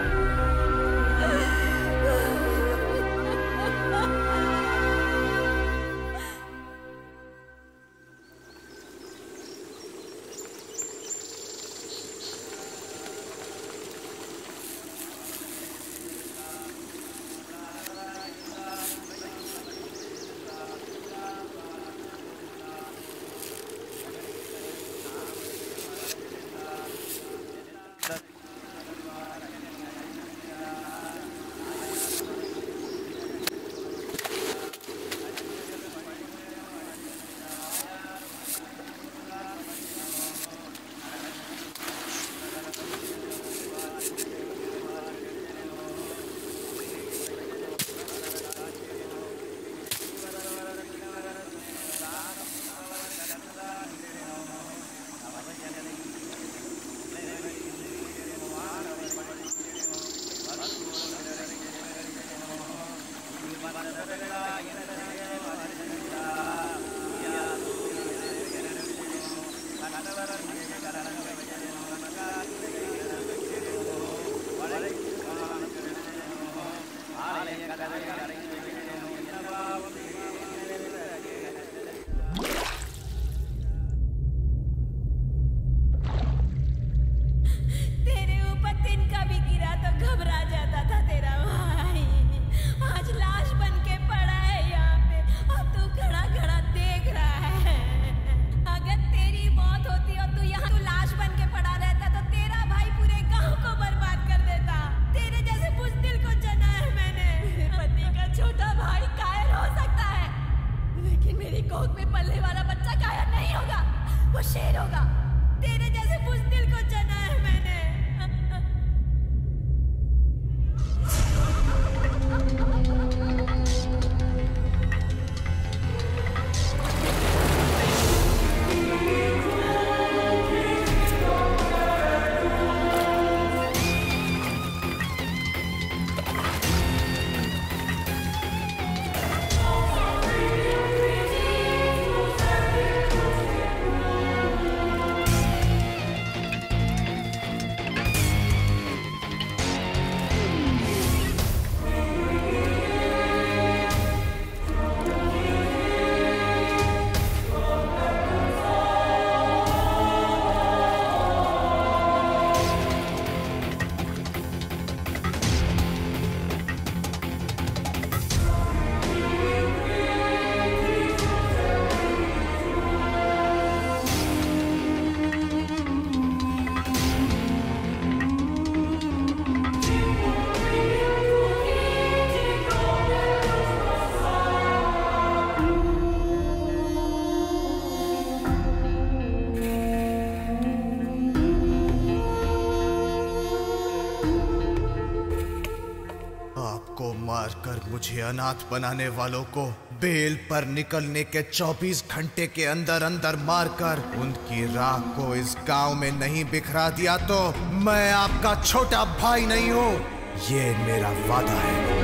मुझे अनाथ बनाने वालों को बेल पर निकलने के 24 घंटे के अंदर अंदर मारकर उनकी राख को इस गांव में नहीं बिखरा दिया तो मैं आपका छोटा भाई नहीं हूं, ये मेरा वादा है।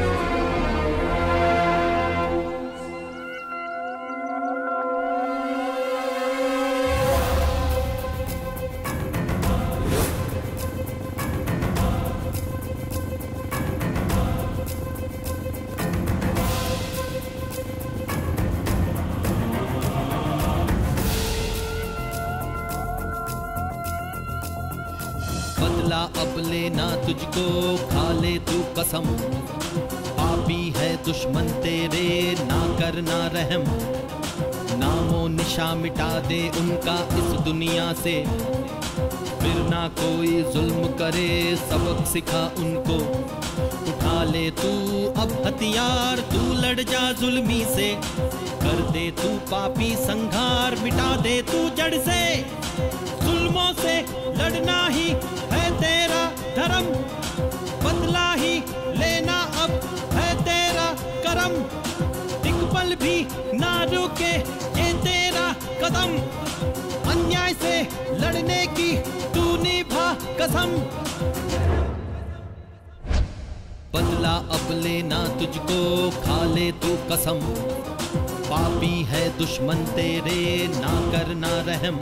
अब लेना तुझको, खा ले तू कसम, पापी है दुश्मन तेरे, ना करना रहम, नामो निशा मिटा दे उनका इस दुनिया से, फिर ना कोई जुल्म करे, सबक सिखा उनको, उठा ले तू अब हथियार, तू लड़ जा जुल्मी से, कर दे तू पापी संघार, मिटा दे तू जड़ से, जुल्मों से लड़ना ही है तेरा धर्म, बदला ही लेना अब है तेरा करम, दिक्पल भी ना रुके ये तेरा कदम, अन्याय से लड़ने की तू निभा कसम। बदला अब लेना तुझको, खा ले तू कसम। पापी है दुश्मन तेरे, ना करना रहम।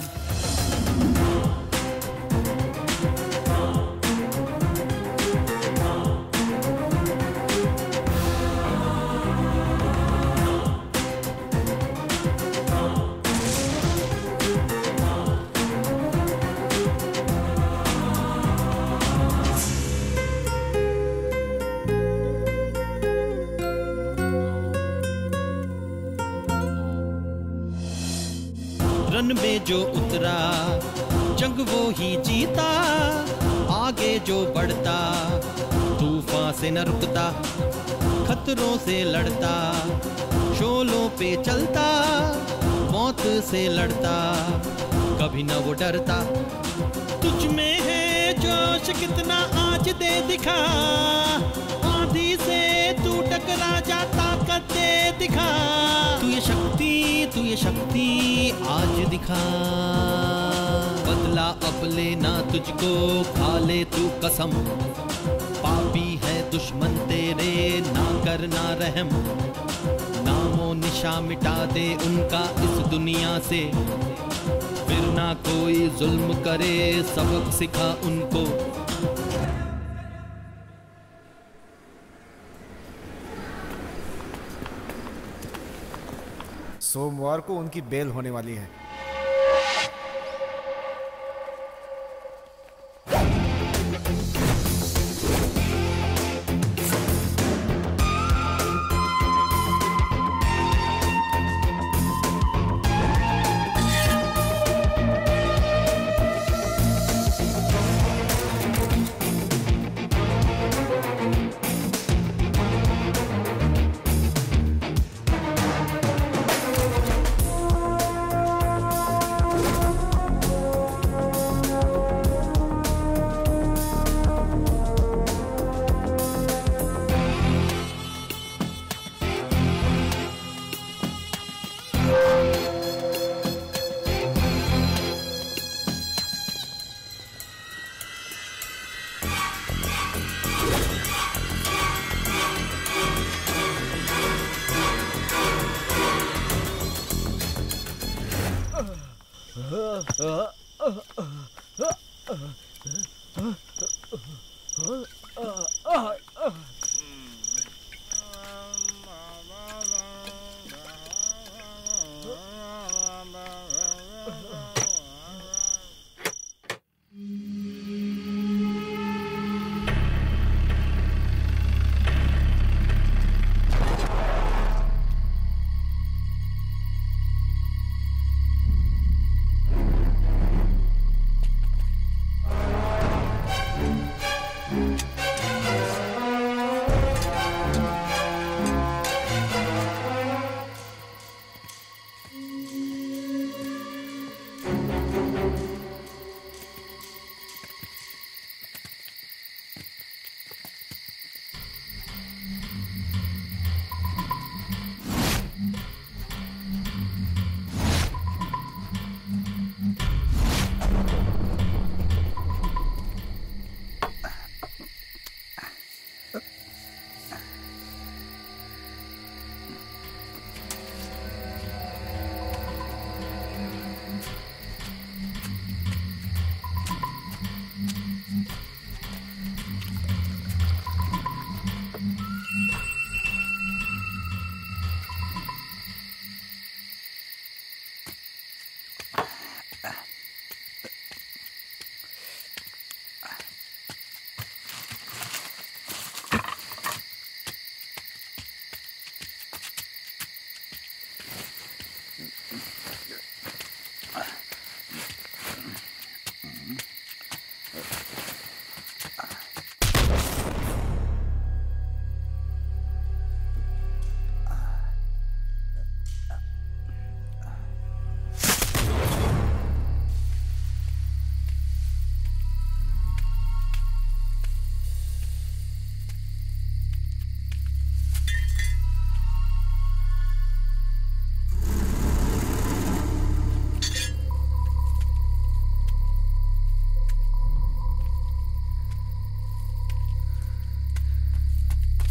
रन में जो उतरा जंग वो ही जीता, आगे जो बढ़ता तूफान से न रुकता, खतरों से लड़ता, शोलों पे चलता, मौत से लड़ता, कभी न वो डरता। तुझ में है जोश कितना आज दे दिखा, आंधी से तू टकरा जा, ताकत दे दिखा। तू ये शक्ति आज दिखा। बदला अब लेना तुझको, खा ले तू कसम। पापी है दुश्मन तेरे, ना करना रहम। नामो निशा मिटा दे उनका इस दुनिया से, फिर ना कोई जुल्म करे, सबक सिखा उनको। सोमवार को उनकी बेल होने वाली है।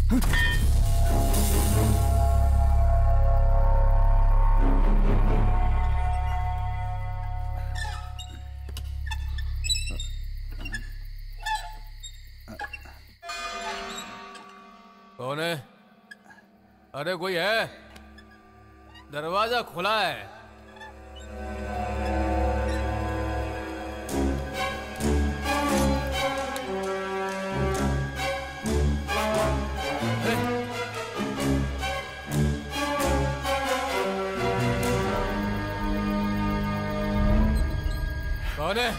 कौन है? अरे कोई है? दरवाजा खुला है। कौन है?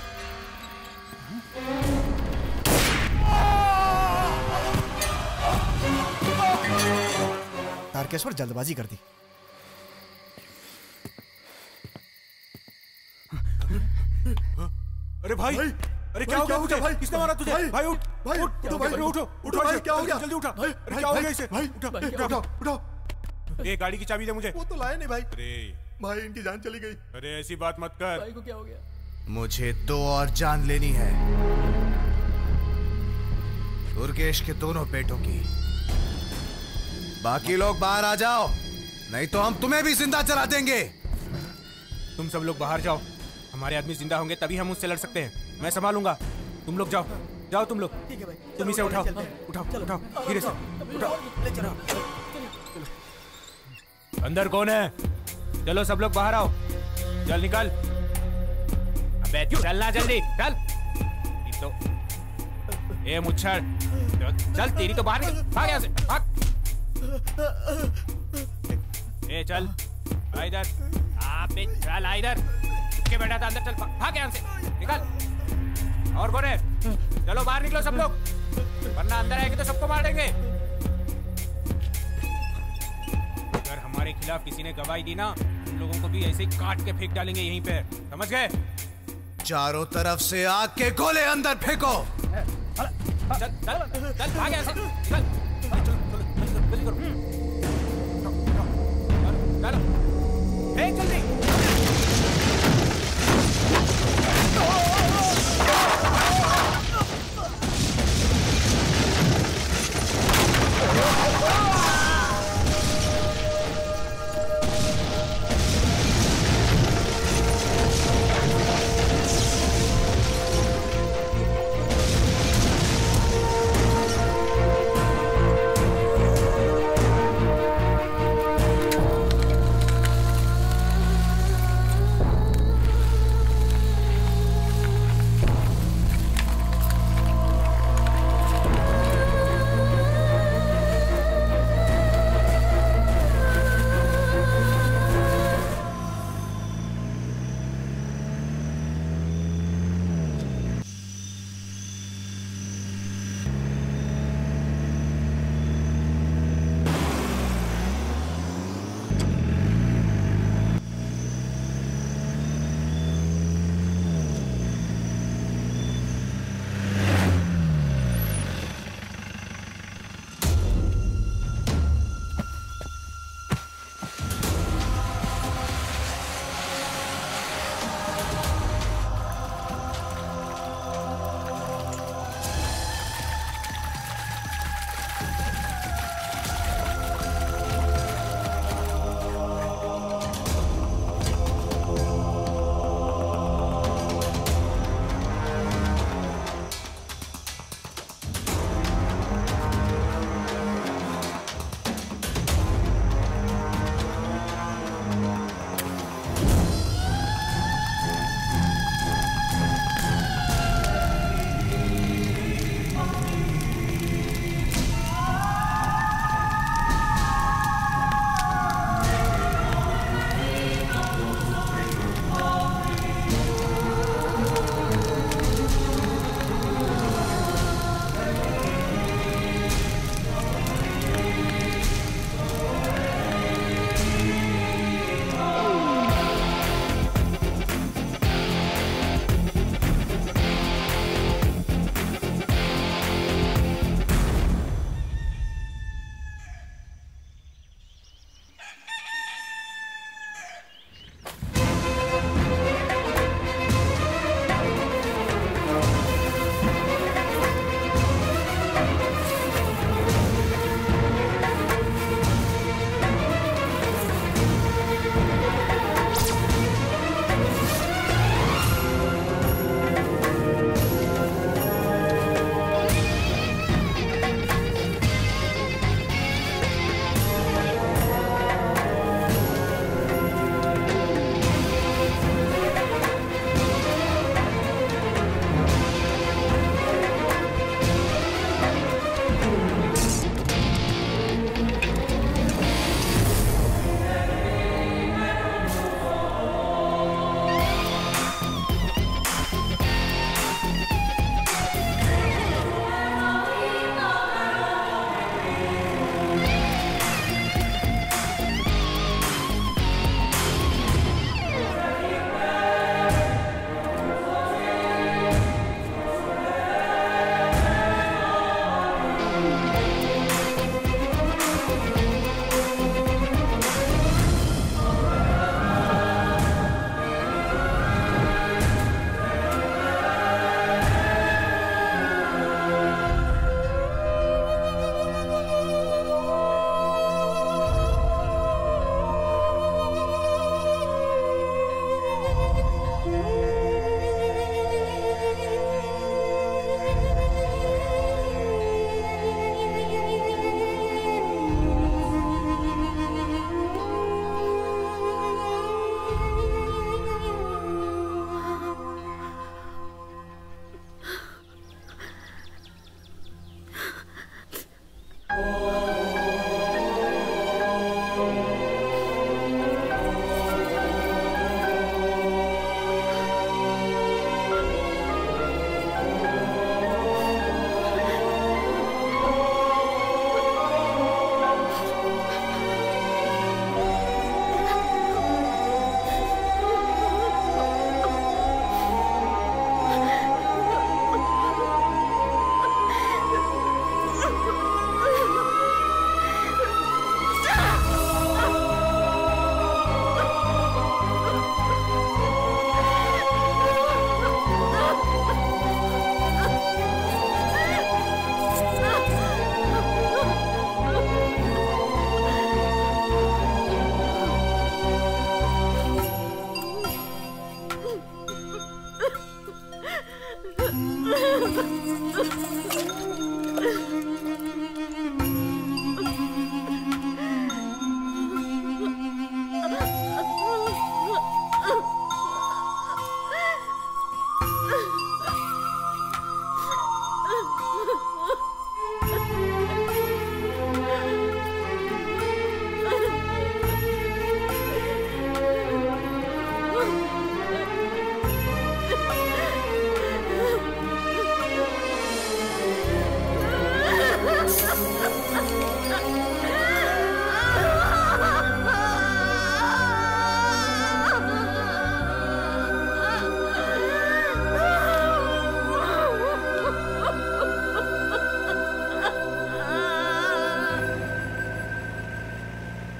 तारकेश्वर जल्दबाजी कर दी। अरे भाई, अरे क्या हो गया तुझे? भाई किसने मारा तुझे? भाई उठ, भाई उठो भाई, उठो उठो भाई, क्या हो गया? जल्दी उठा। अरे क्या हो गया इसे? भाई उठो उठो। ये गाड़ी की चाबी दे मुझे। वो तो लाया नहीं भाई। अरे भाई इनकी जान चली गई। अरे ऐसी बात मत कर। भाई को क्या हो गया? मुझे 2 और जान लेनी है, दुर्गेश के दोनों बेटों की। बाकी लोग बाहर आ जाओ, नहीं तो हम तुम्हें भी जिंदा जला देंगे। तुम सब लोग बाहर जाओ, हमारे आदमी जिंदा होंगे तभी हम उससे लड़ सकते हैं। मैं संभालूंगा, तुम लोग जाओ। जाओ तुम लोग। ठीक है भाई, तुम इसे उठाओ उठाओ उठाओ, धीरे से उठाओ। अंदर कौन है? चलो सब लोग बाहर आओ। चल निकल, अबे चलना जल्दी, चल। तो ए मुच्छर, चल तेरी तो बाहर निकल, भाग यहाँ से, भाग। ए चल आ इधर, अबे चल आ इधर, चुपके बैठा था अंदर, चल भाग यहाँ से, निकल। और कौन है? चलो बाहर निकलो सब लोग, वरना अंदर आएंगे तो सबको मार देंगे। अगर हमारे खिलाफ किसी ने गवाही दी ना, तुम लोगों को भी ऐसे ही काट के फेंक डालेंगे यहीं पे, समझ गए? चारों तरफ से आग के गोले अंदर फेंको। चल चल चल भाग यहाँ से, चल जल्दी करो, चलो फेंक जल्दी।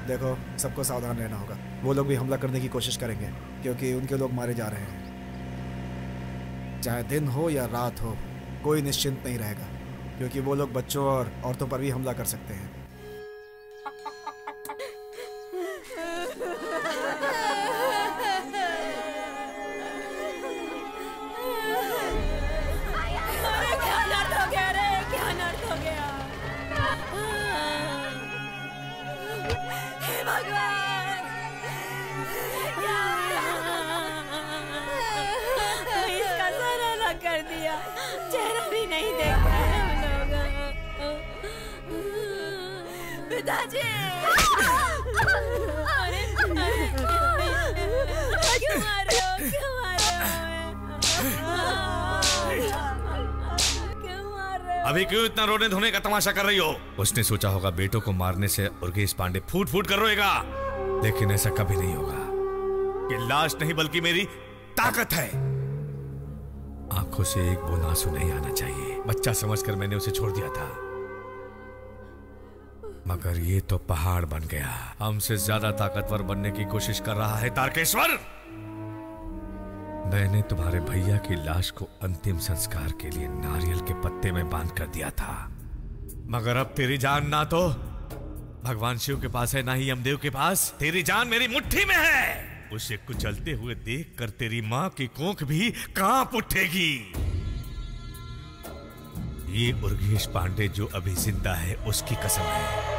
देखो, सबको सावधान रहना होगा। वो लोग भी हमला करने की कोशिश करेंगे क्योंकि उनके लोग मारे जा रहे हैं। चाहे दिन हो या रात हो, कोई निश्चिंत नहीं रहेगा क्योंकि वो लोग बच्चों और औरतों पर भी हमला कर सकते हैं। चेहरा भी नहीं देख रहे हम लोग। पिताजी, अरे क्यों मार रहे हो? क्यों मार रहे हो? अभी क्यों इतना रोने धोने का तमाशा कर रही हो? उसने सोचा होगा बेटों को मारने से उर्गेश पांडे फूट फूट कर रोएगा, लेकिन ऐसा कभी नहीं होगा। कि लाश नहीं बल्कि मेरी ताकत है। आंखों से एक बूंद आंसू नहीं आना चाहिए। बच्चा समझकर मैंने उसे छोड़ दिया था, मगर ये तो पहाड़ बन गया। हमसे ज्यादा ताकतवर बनने की कोशिश कर रहा है तारकेश्वर। मैंने तुम्हारे भैया की लाश को अंतिम संस्कार के लिए नारियल के पत्ते में बांध कर दिया था, मगर अब तेरी जान ना तो भगवान शिव के पास है, ना ही यमदेव के पास। तेरी जान मेरी मुट्ठी में है। उसे कुचलते हुए देखकर तेरी मां की कोंख भी कांप उठेगी। ये उर्गेश पांडे जो अभी जिंदा है, उसकी कसम है।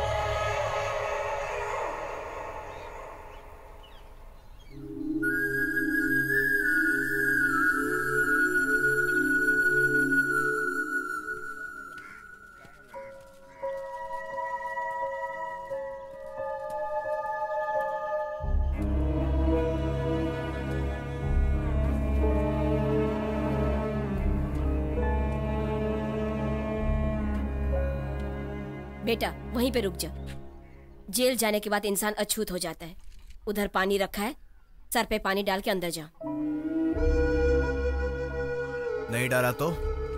बेटा, वहीं पे रुक जा। जेल जाने के बाद इंसान अछूत हो जाता है। उधर पानी रखा है, सर पे पानी डाल के अंदर जा। नहीं डाला तो?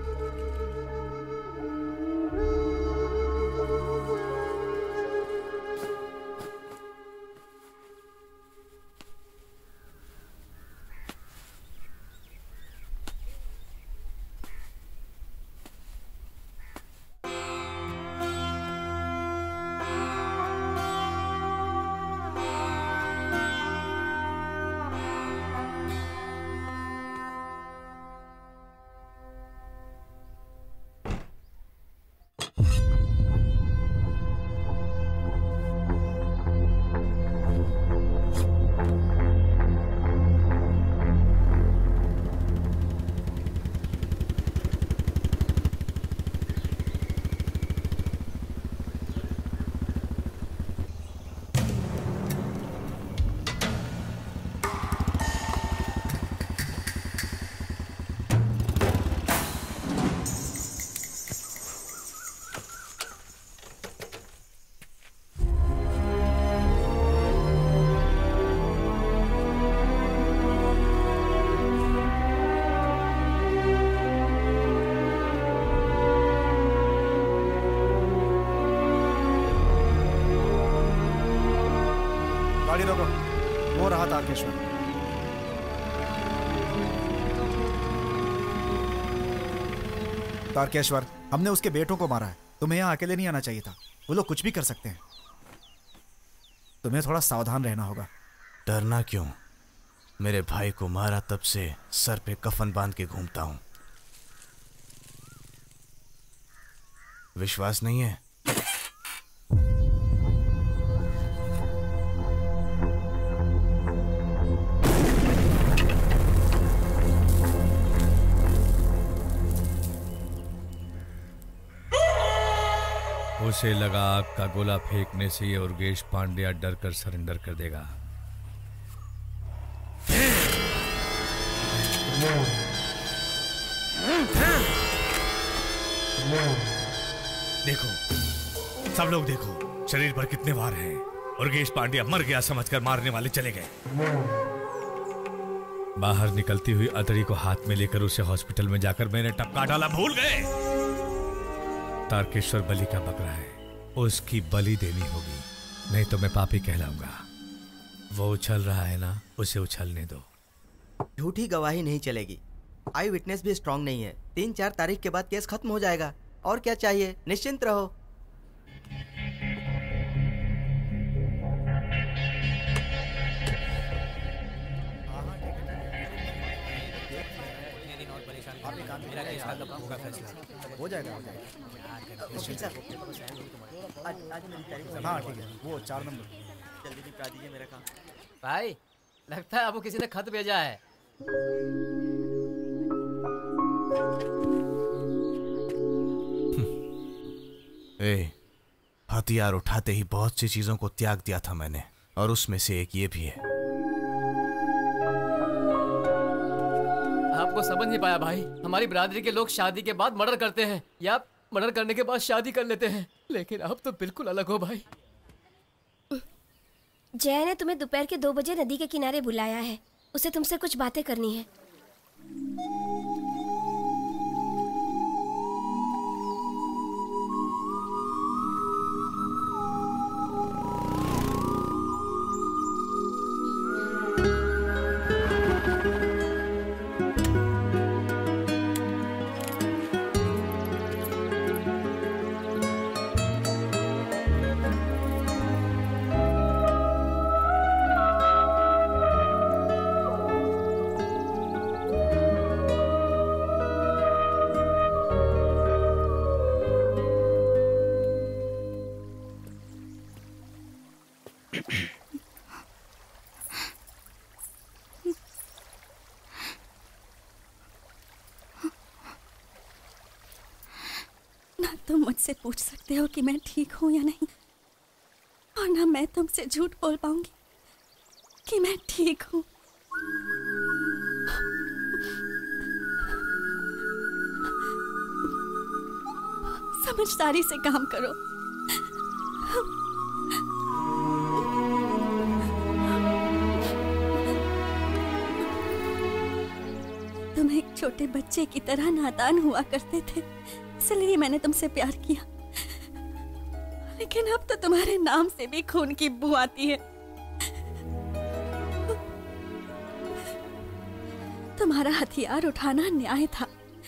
गाड़ी रोको। वो रहा तारकेश्वर। तारकेश्वर, हमने उसके बेटों को मारा है। तुम्हें यहाँ अकेले नहीं आना चाहिए था। वो लोग कुछ भी कर सकते हैं। तुम्हें थोड़ा सावधान रहना होगा। डरना क्यों? मेरे भाई को मारा तब से सर पे कफन बांध के घूमता हूं। विश्वास नहीं है? उसे लगा आग का गोला फेंकने से ये उर्गेश पांड्या डर कर सरेंडर कर देगा। देखो, सब लोग देखो, शरीर पर कितने वार हैं। उर्गेश पांड्या मर गया समझकर मारने वाले चले गए। बाहर निकलती हुई अतड़ी को हाथ में लेकर उसे हॉस्पिटल में जाकर मैंने टपका डाला, भूल गए। तारकेश्वर बलि का बकरा है, उसकी बलि देनी होगी। नहीं तो मैं पापी कहलाऊंगा। वो उछल रहा है ना, उसे उछलने दो। झूठी गवाही नहीं चलेगी। आई विटनेस भी स्ट्रांग नहीं है। 3-4 तारीख के बाद केस खत्म हो जाएगा। और क्या चाहिए, निश्चिंत रहो। हो जाएगा। हाँ ठीक है, वो 4 नंबर जल्दी निपटा दीजिए मेरा काम। भाई लगता है आपको किसी ने खत भेजा है। हथियार उठाते ही बहुत सी चीजों को त्याग दिया था मैंने, और उसमें से एक ये भी है। आपको समझ नहीं पाया भाई, हमारी बिरादरी के लोग शादी के बाद मर्डर करते हैं या मर्डर करने के बाद शादी कर लेते हैं, लेकिन आप तो बिल्कुल अलग हो भाई। जया ने तुम्हें दोपहर के 2 बजे नदी के किनारे बुलाया है। उसे तुमसे कुछ बातें करनी है। तुम मुझसे पूछ सकते हो कि मैं ठीक हूं या नहीं, और ना मैं तुमसे झूठ बोल पाऊंगी कि मैं ठीक हूं। समझदारी से काम करो। तुम एक छोटे बच्चे की तरह नादान हुआ करते थे, इसलिए मैंने तुमसे प्यार किया, लेकिन अब तो तुम्हारे नाम से भी खून की बू आती है। तुम्हारा हथियार उठाना न्याय था,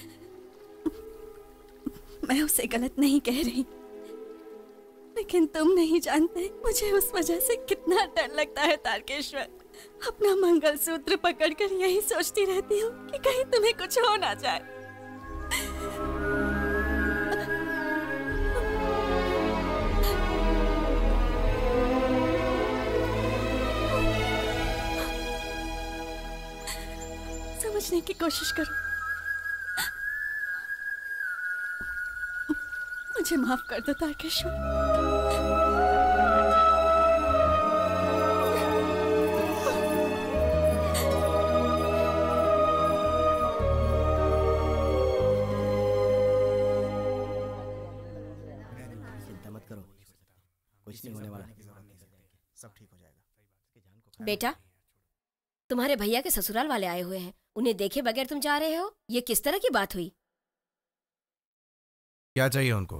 मैं उसे गलत नहीं कह रही, लेकिन तुम नहीं जानते मुझे उस वजह से कितना डर लगता है तारकेश्वर। अपना मंगलसूत्र पकड़कर यही सोचती रहती हूँ कि कहीं तुम्हें कुछ हो ना जाए। समझने की कोशिश करो। मुझे माफ कर दो तारकेश्वर। कुछ नहीं होने वाला, सब ठीक हो जाएगा। बेटा, तुम्हारे भैया के ससुराल वाले आए हुए हैं, उन्हें देखे बगैर तुम जा रहे हो? ये किस तरह की बात हुई? क्या चाहिए उनको?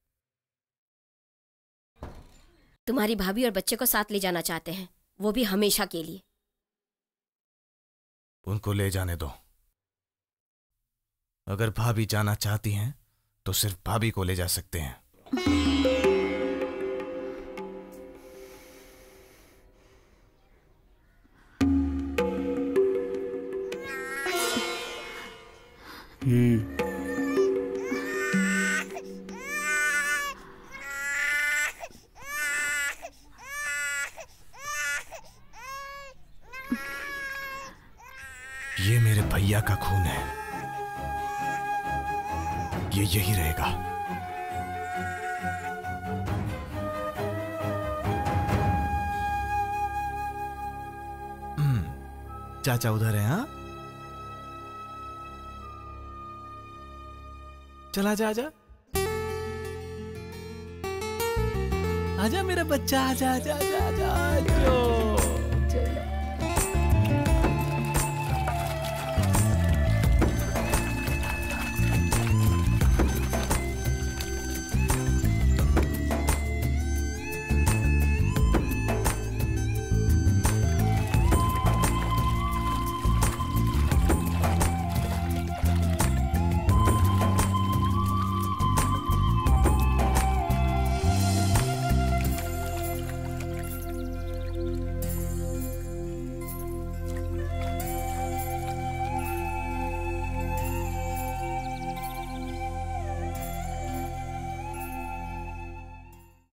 तुम्हारी भाभी और बच्चे को साथ ले जाना चाहते हैं, वो भी हमेशा के लिए। उनको ले जाने दो। अगर भाभी जाना चाहती हैं तो सिर्फ भाभी को ले जा सकते हैं। ये मेरे भैया का खून है, ये यही रहेगा। चाचा उधर है? हाँ, चला जा, आजा आजा मेरा बच्चा, आजा आजा आजा आजा, आजा।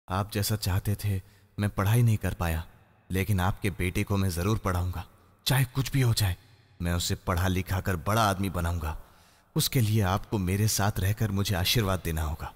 आप जैसा चाहते थे मैं पढ़ाई नहीं कर पाया, लेकिन आपके बेटे को मैं जरूर पढ़ाऊंगा, चाहे कुछ भी हो जाए। मैं उसे पढ़ा लिखा कर बड़ा आदमी बनाऊंगा। उसके लिए आपको मेरे साथ रहकर मुझे आशीर्वाद देना होगा।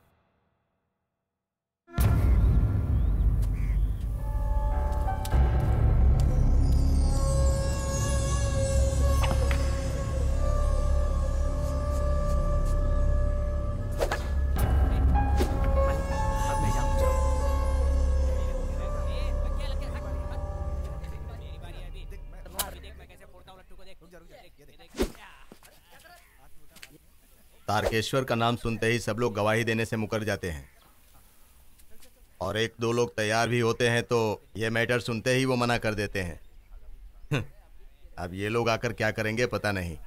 तारकेश्वर का नाम सुनते ही सब लोग गवाही देने से मुकर जाते हैं, और एक दो लोग तैयार भी होते हैं तो ये मैटर सुनते ही वो मना कर देते हैं। अब ये लोग आकर क्या करेंगे पता नहीं।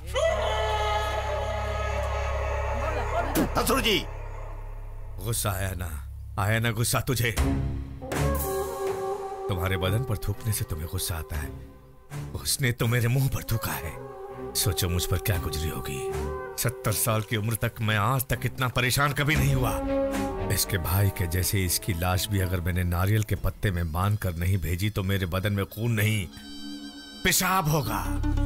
ससुर जी, गुस्सा आया ना गुस्सा तुझे? तुम्हारे बदन पर थूकने से तुम्हें गुस्सा आता है, उसने तो मेरे मुंह पर थूका है। सोचो मुझ पर क्या गुजरी होगी। 70 साल की उम्र तक मैं आज तक इतना परेशान कभी नहीं हुआ। इसके भाई के जैसे इसकी लाश भी अगर मैंने नारियल के पत्ते में बांध कर नहीं भेजी तो मेरे बदन में खून नहीं, पेशाब होगा।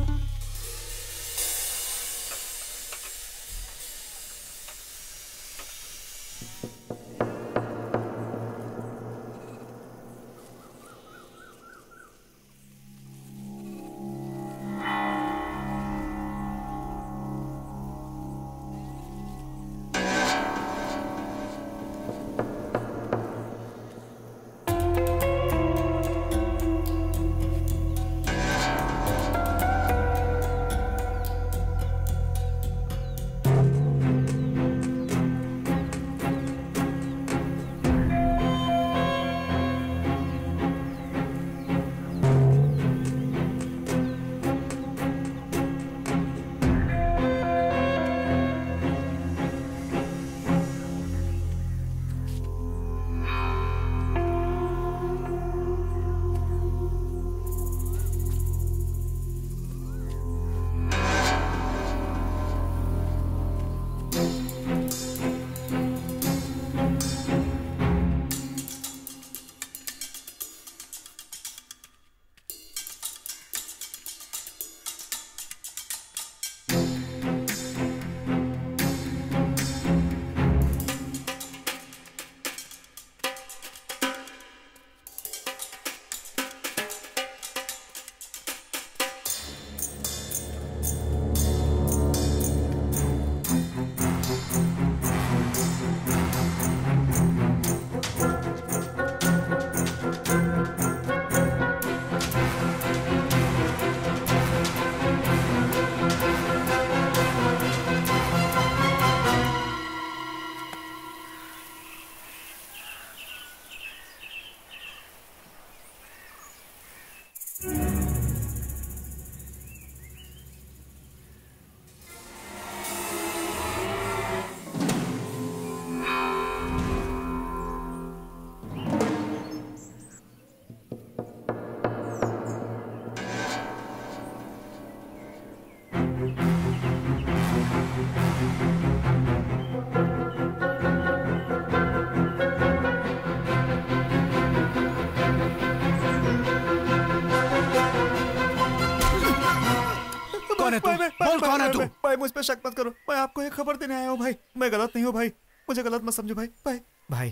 भाई मुझ पे शक मत करो, मैं आपको एक खबर देने आया हूँ भाई। मैं गलत नहीं हूँ भाई, मुझे गलत मत समझो भाई। भाई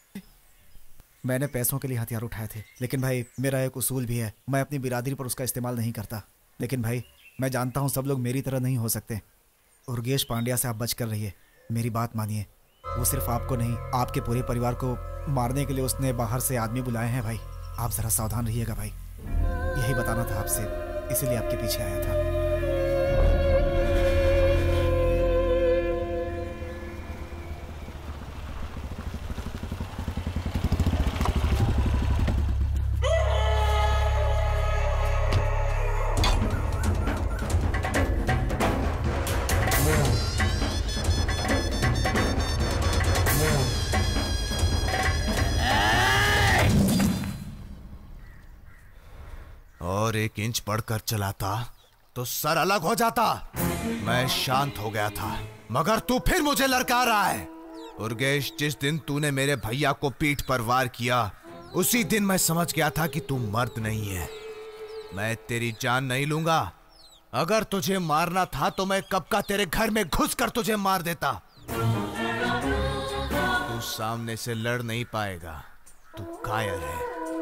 मैंने पैसों के लिए हथियार उठाए थे, लेकिन भाई मेरा एक उसूल भी है, मैं अपनी बिरादरी पर उसका इस्तेमाल नहीं करता। लेकिन भाई मैं जानता हूँ सब लोग मेरी तरह नहीं हो सकते। उर्गेश पांड्या से आप बच कर रहिए, मेरी बात मानिए। वो सिर्फ आपको नहीं, आपके पूरे परिवार को मारने के लिए उसने बाहर से आदमी बुलाए हैं भाई। आप जरा सावधान रहिएगा भाई, यही बताना था आपसे, इसीलिए आपके पीछे आया था। और 1 इंच बढ़कर चलाता तो सर अलग हो जाता। मैं शांत हो गया था, मगर तू फिर मुझे लड़का रहा है। उर्गेश, जिस दिन तूने मेरे भैया को पीठ पर वार किया उसी दिन मैं समझ गया था कि तू मर्द नहीं है। मैं तेरी जान नहीं लूंगा। अगर तुझे मारना था तो मैं कब का तेरे घर में घुसकर तुझे मार देता। तू सामने से लड़ नहीं पाएगा, तू कायर है।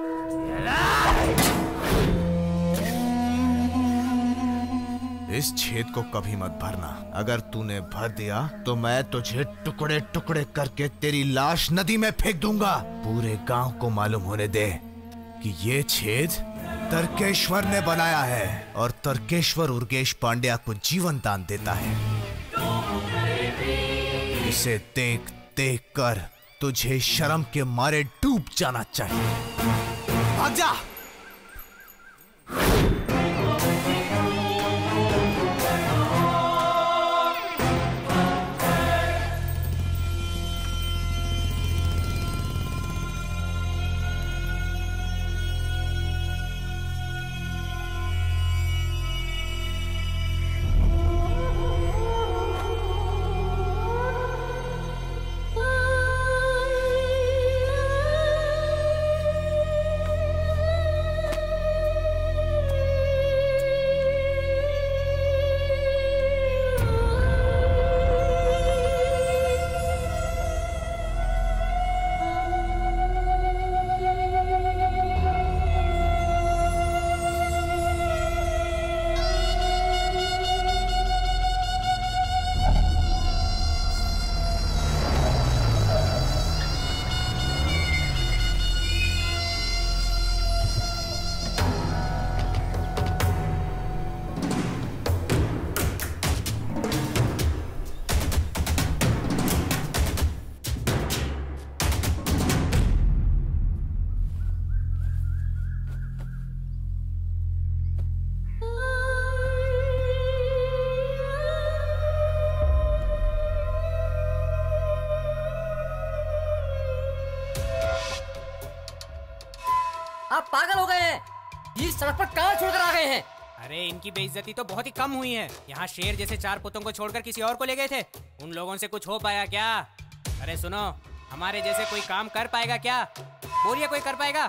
इस छेद को कभी मत भरना। अगर तूने भर दिया तो मैं तुझे टुकड़े टुकड़े करके तेरी लाश नदी में फेंक दूंगा। पूरे गांव को मालूम होने दे कि ये छेद तर्केश्वर ने बनाया है और तर्केश्वर उर्गेश पांड्या को जीवन दान देता है। इसे देख देख कर तुझे शर्म के मारे डूब जाना चाहिए। भाग जा। आप पागल हो गए हैं। बीच सड़क पर कहाँ छोड़कर आ गए हैं? अरे इनकी बेइज्जती तो बहुत ही कम हुई है। यहाँ शेर जैसे 4 पुतों को छोड़कर किसी और को ले गए थे। उन लोगों से कुछ हो पाया क्या? अरे सुनो, हमारे जैसे कोई काम कर पाएगा क्या? बोलिए, कोई कर पाएगा?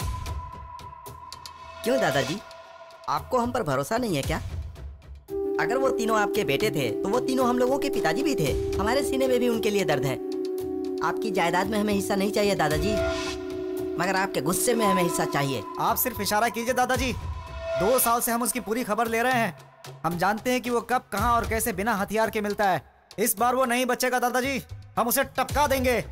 क्यों दादाजी, आपको हम पर भरोसा नहीं है क्या? अगर वो तीनों आपके बेटे थे तो वो तीनों हम लोगों के पिताजी भी थे। हमारे सीने में भी उनके लिए दर्द है। आपकी जायदाद में हमें हिस्सा नहीं चाहिए दादाजी, मगर आपके गुस्से में हमें हिस्सा चाहिए। आप सिर्फ इशारा कीजिए दादाजी। 2 साल से हम उसकी पूरी खबर ले रहे हैं। हम जानते हैं कि वो कब, कहां और कैसे बिना हथियार के मिलता है। इस बार वो नहीं बचेगा दादाजी, हम उसे टपका देंगे।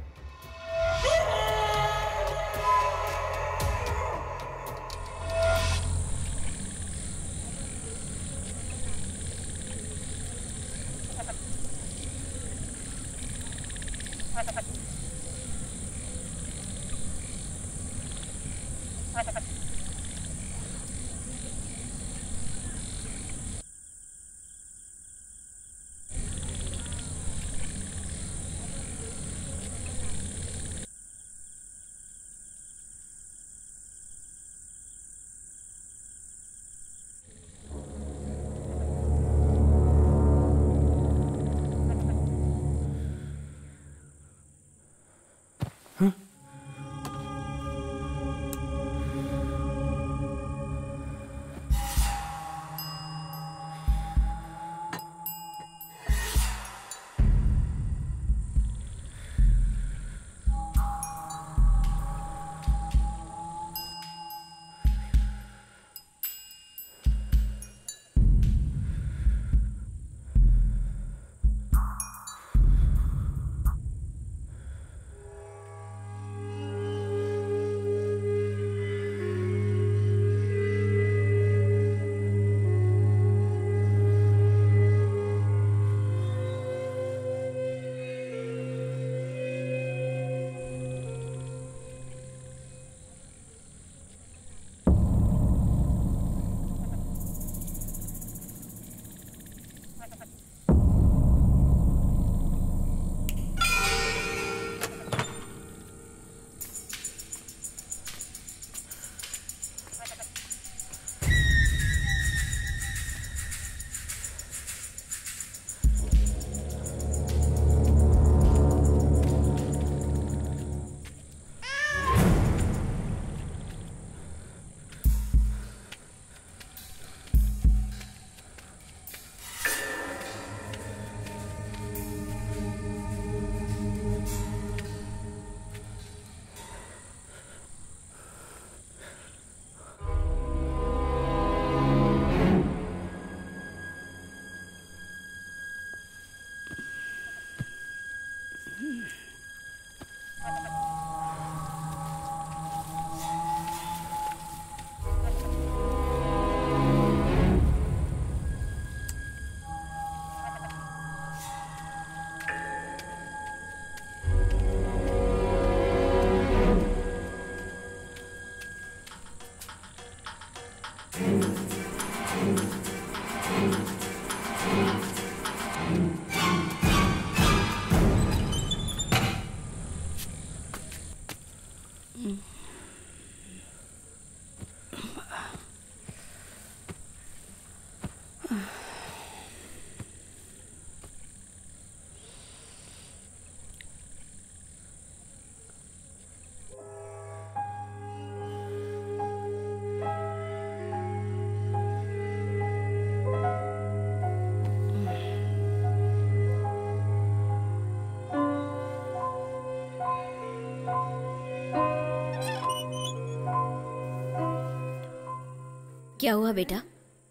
क्या हुआ बेटा?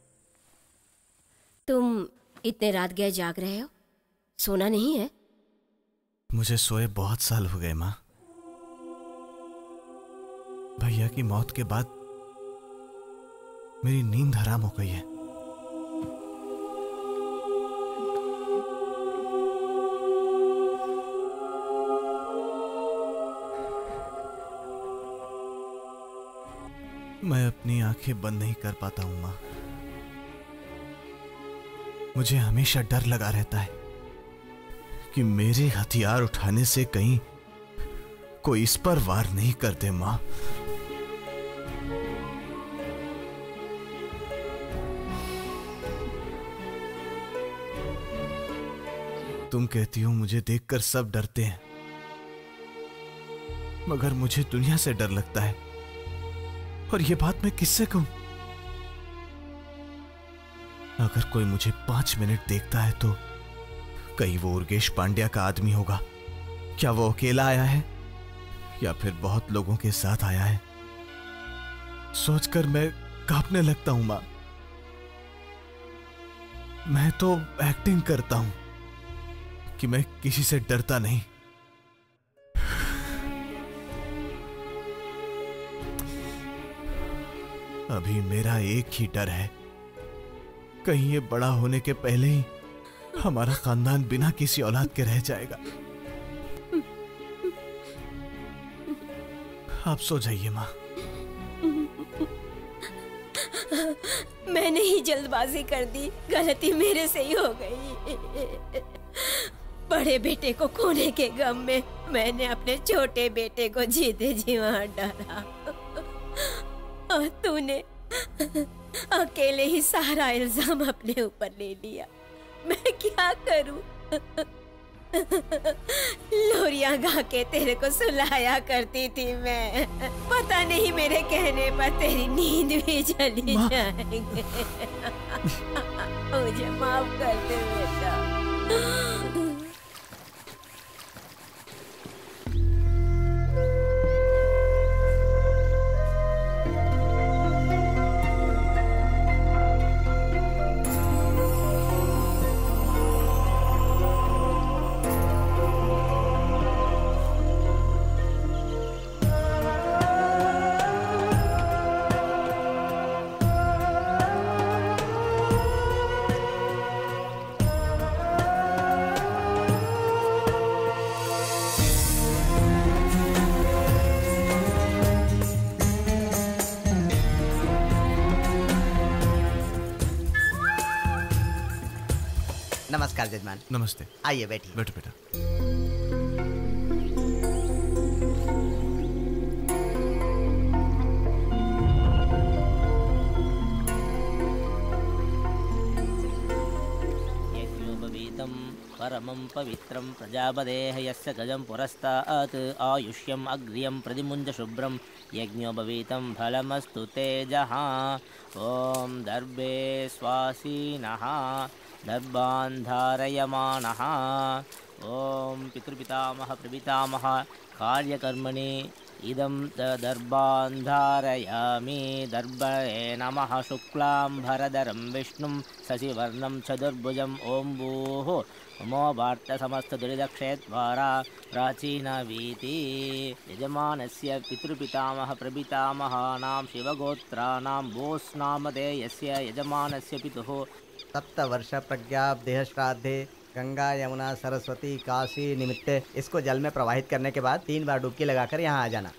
तुम इतने रात गए जाग रहे हो, सोना नहीं है? मुझे सोए बहुत साल हो गए माँ। भैया की मौत के बाद मेरी नींद हराम हो गई है। मैं अपनी आंखें बंद नहीं कर पाता हूं माँ। मुझे हमेशा डर लगा रहता है कि मेरे हथियार उठाने से कहीं कोई इस पर वार नहीं कर दे माँ। तुम कहती हो मुझे देखकर सब डरते हैं, मगर मुझे दुनिया से डर लगता है। और ये बात मैं किससे कहूं? अगर कोई मुझे 5 मिनट देखता है तो कहीं वो उर्गेश पांड्या का आदमी होगा। क्या वो अकेला आया है या फिर बहुत लोगों के साथ आया है? सोचकर मैं कांपने लगता हूं मां। मैं तो एक्टिंग करता हूं कि मैं किसी से डरता नहीं। अभी मेरा एक ही डर है, कहीं ये बड़ा होने के पहले ही हमारा खानदान बिना किसी औलाद के रह जाएगा। आप सो जाइए माँ। मैंने ही जल्दबाजी कर दी, गलती मेरे से ही हो गई। बड़े बेटे को खोने के गम में मैंने अपने छोटे बेटे को जीते जी मार डाला और तूने अकेले ही सारा इल्जाम अपने ऊपर ले लिया। मैं क्या करूं? लोरियां गा के तेरे को सुलाया करती थी मैं। पता नहीं मेरे कहने पर तेरी नींद भी चली जाएगी। मुझे माफ कर दे बेटा। नमस्कार जजमान। नमस्ते। आइए बैठिए। बैठो बेटा। यज्ञोपवीतं परमं पवित्रं प्रजापतेः यस्य गजं पुरस्तात् आयुष्यम् अग्र्यं प्रतिमुञ्च शुभ्रं यज्ञोपवीतं फलमस्तु तेजः। ॐ दर्भे स्वासीनः दर्भान्धारयमाणः। ॐ पितृपितामह प्रपितामह कार्यकर्मणि इदं दर्भान्धारयामि। दर्भये नमः। शुक्लाम्भरधरं विष्णुं शशिवर्णं चतुर्भुजं। ॐ भूः नमो वार्तसमस्तदुरिदक्षेद्वारा प्राचीनवीति। यजमानस्य पितृपितामह प्रपितामहानां शिवगोत्राणां बोस्नामधेयस्य यजमानस्य पितुः सप्तवर्ष प्रज्ञादेह श्राद्धे गंगा यमुना सरस्वती काशी निमित्ते इसको जल में प्रवाहित करने के बाद 3 बार डुबकी लगाकर यहाँ आ जाना।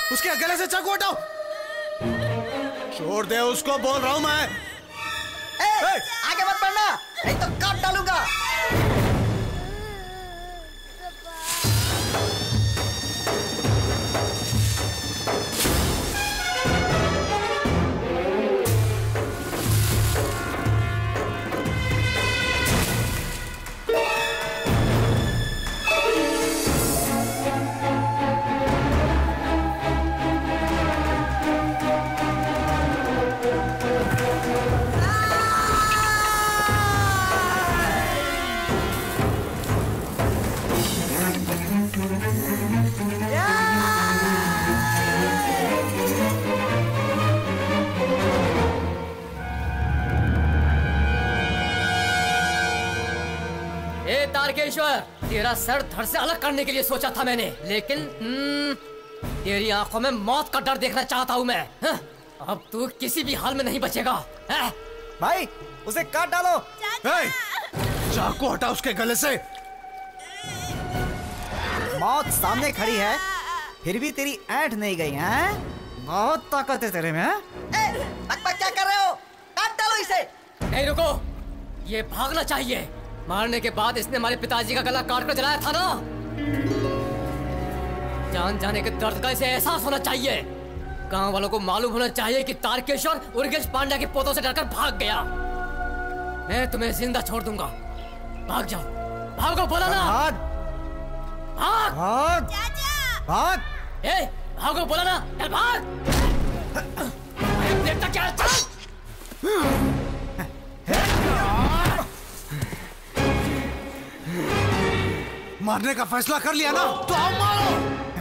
उसके गले से चाकू हटाओ। छोड़ दे उसको, बोल रहा हूं मैं। आगे मत बढ़ना, नहीं तो काट डालूंगा। तारकेश्वर, तेरा सर धड़ से अलग करने के लिए सोचा था मैंने, लेकिन तेरी आंखों में मौत का डर देखना चाहता हूँ मैं। अब तू किसी भी हाल में नहीं बचेगा। भाई उसे काट डालो। चाकू हटा उसके गले से। मौत सामने खड़ी है, फिर भी तेरी ऐंठ नहीं गई है। बहुत ताकत है तेरे में। बक क्या कर रहे हो? काट डालो इसे। नहीं रुको, ये भागना चाहिए। मारने के बाद इसने हमारे पिताजी का गला काट कर जलाया था ना। जान जाने के दर्द का इसे एहसास होना चाहिए। गांव वालों को मालूम होना चाहिए कि तारकेश्वर उर्गेश पांड्या के पोतों से डरकर भाग गया। मैं तुम्हें जिंदा छोड़ दूंगा। भाग जाओ, भागो, बोला ना। भाग भाग भाग। ए, भागो, बोला ना। चल भाग। देखता क्या? मारने का फैसला कर लिया ना, तो आओ मारो।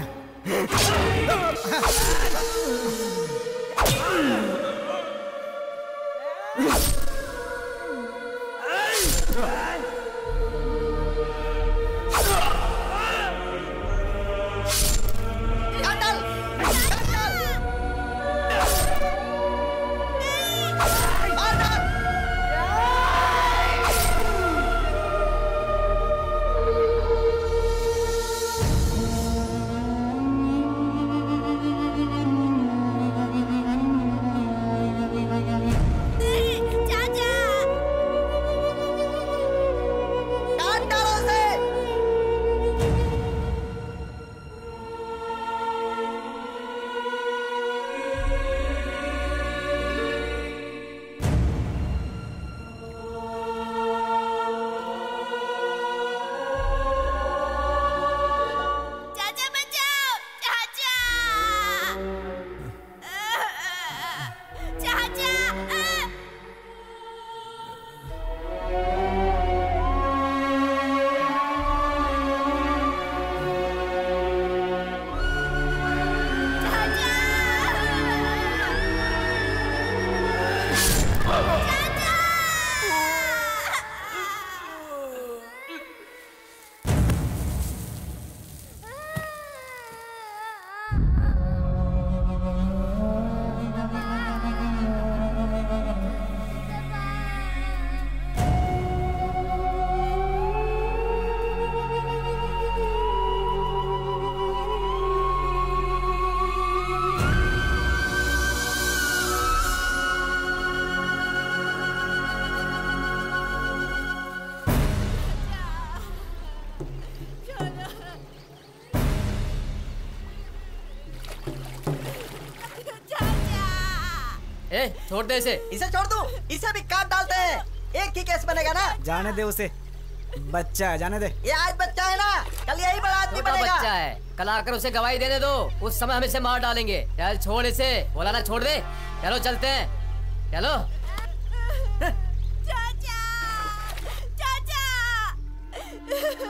छोड़ दे इसे। इसे छोड़ दूं? इसे भी काट डालते हैं, एक ही केस बनेगा ना। जाने दे उसे, बच्चा है, जाने दे। ये आज बच्चा है ना, कल यही बड़ा आदमी बनेगा। बच्चा है, कल आकर उसे गवाही देने दो, उस समय हम इसे मार डालेंगे। चल छोड़ इसे, बोला ना छोड़ दे। चलो चलते हैं, चलो। चाचा, चाचा।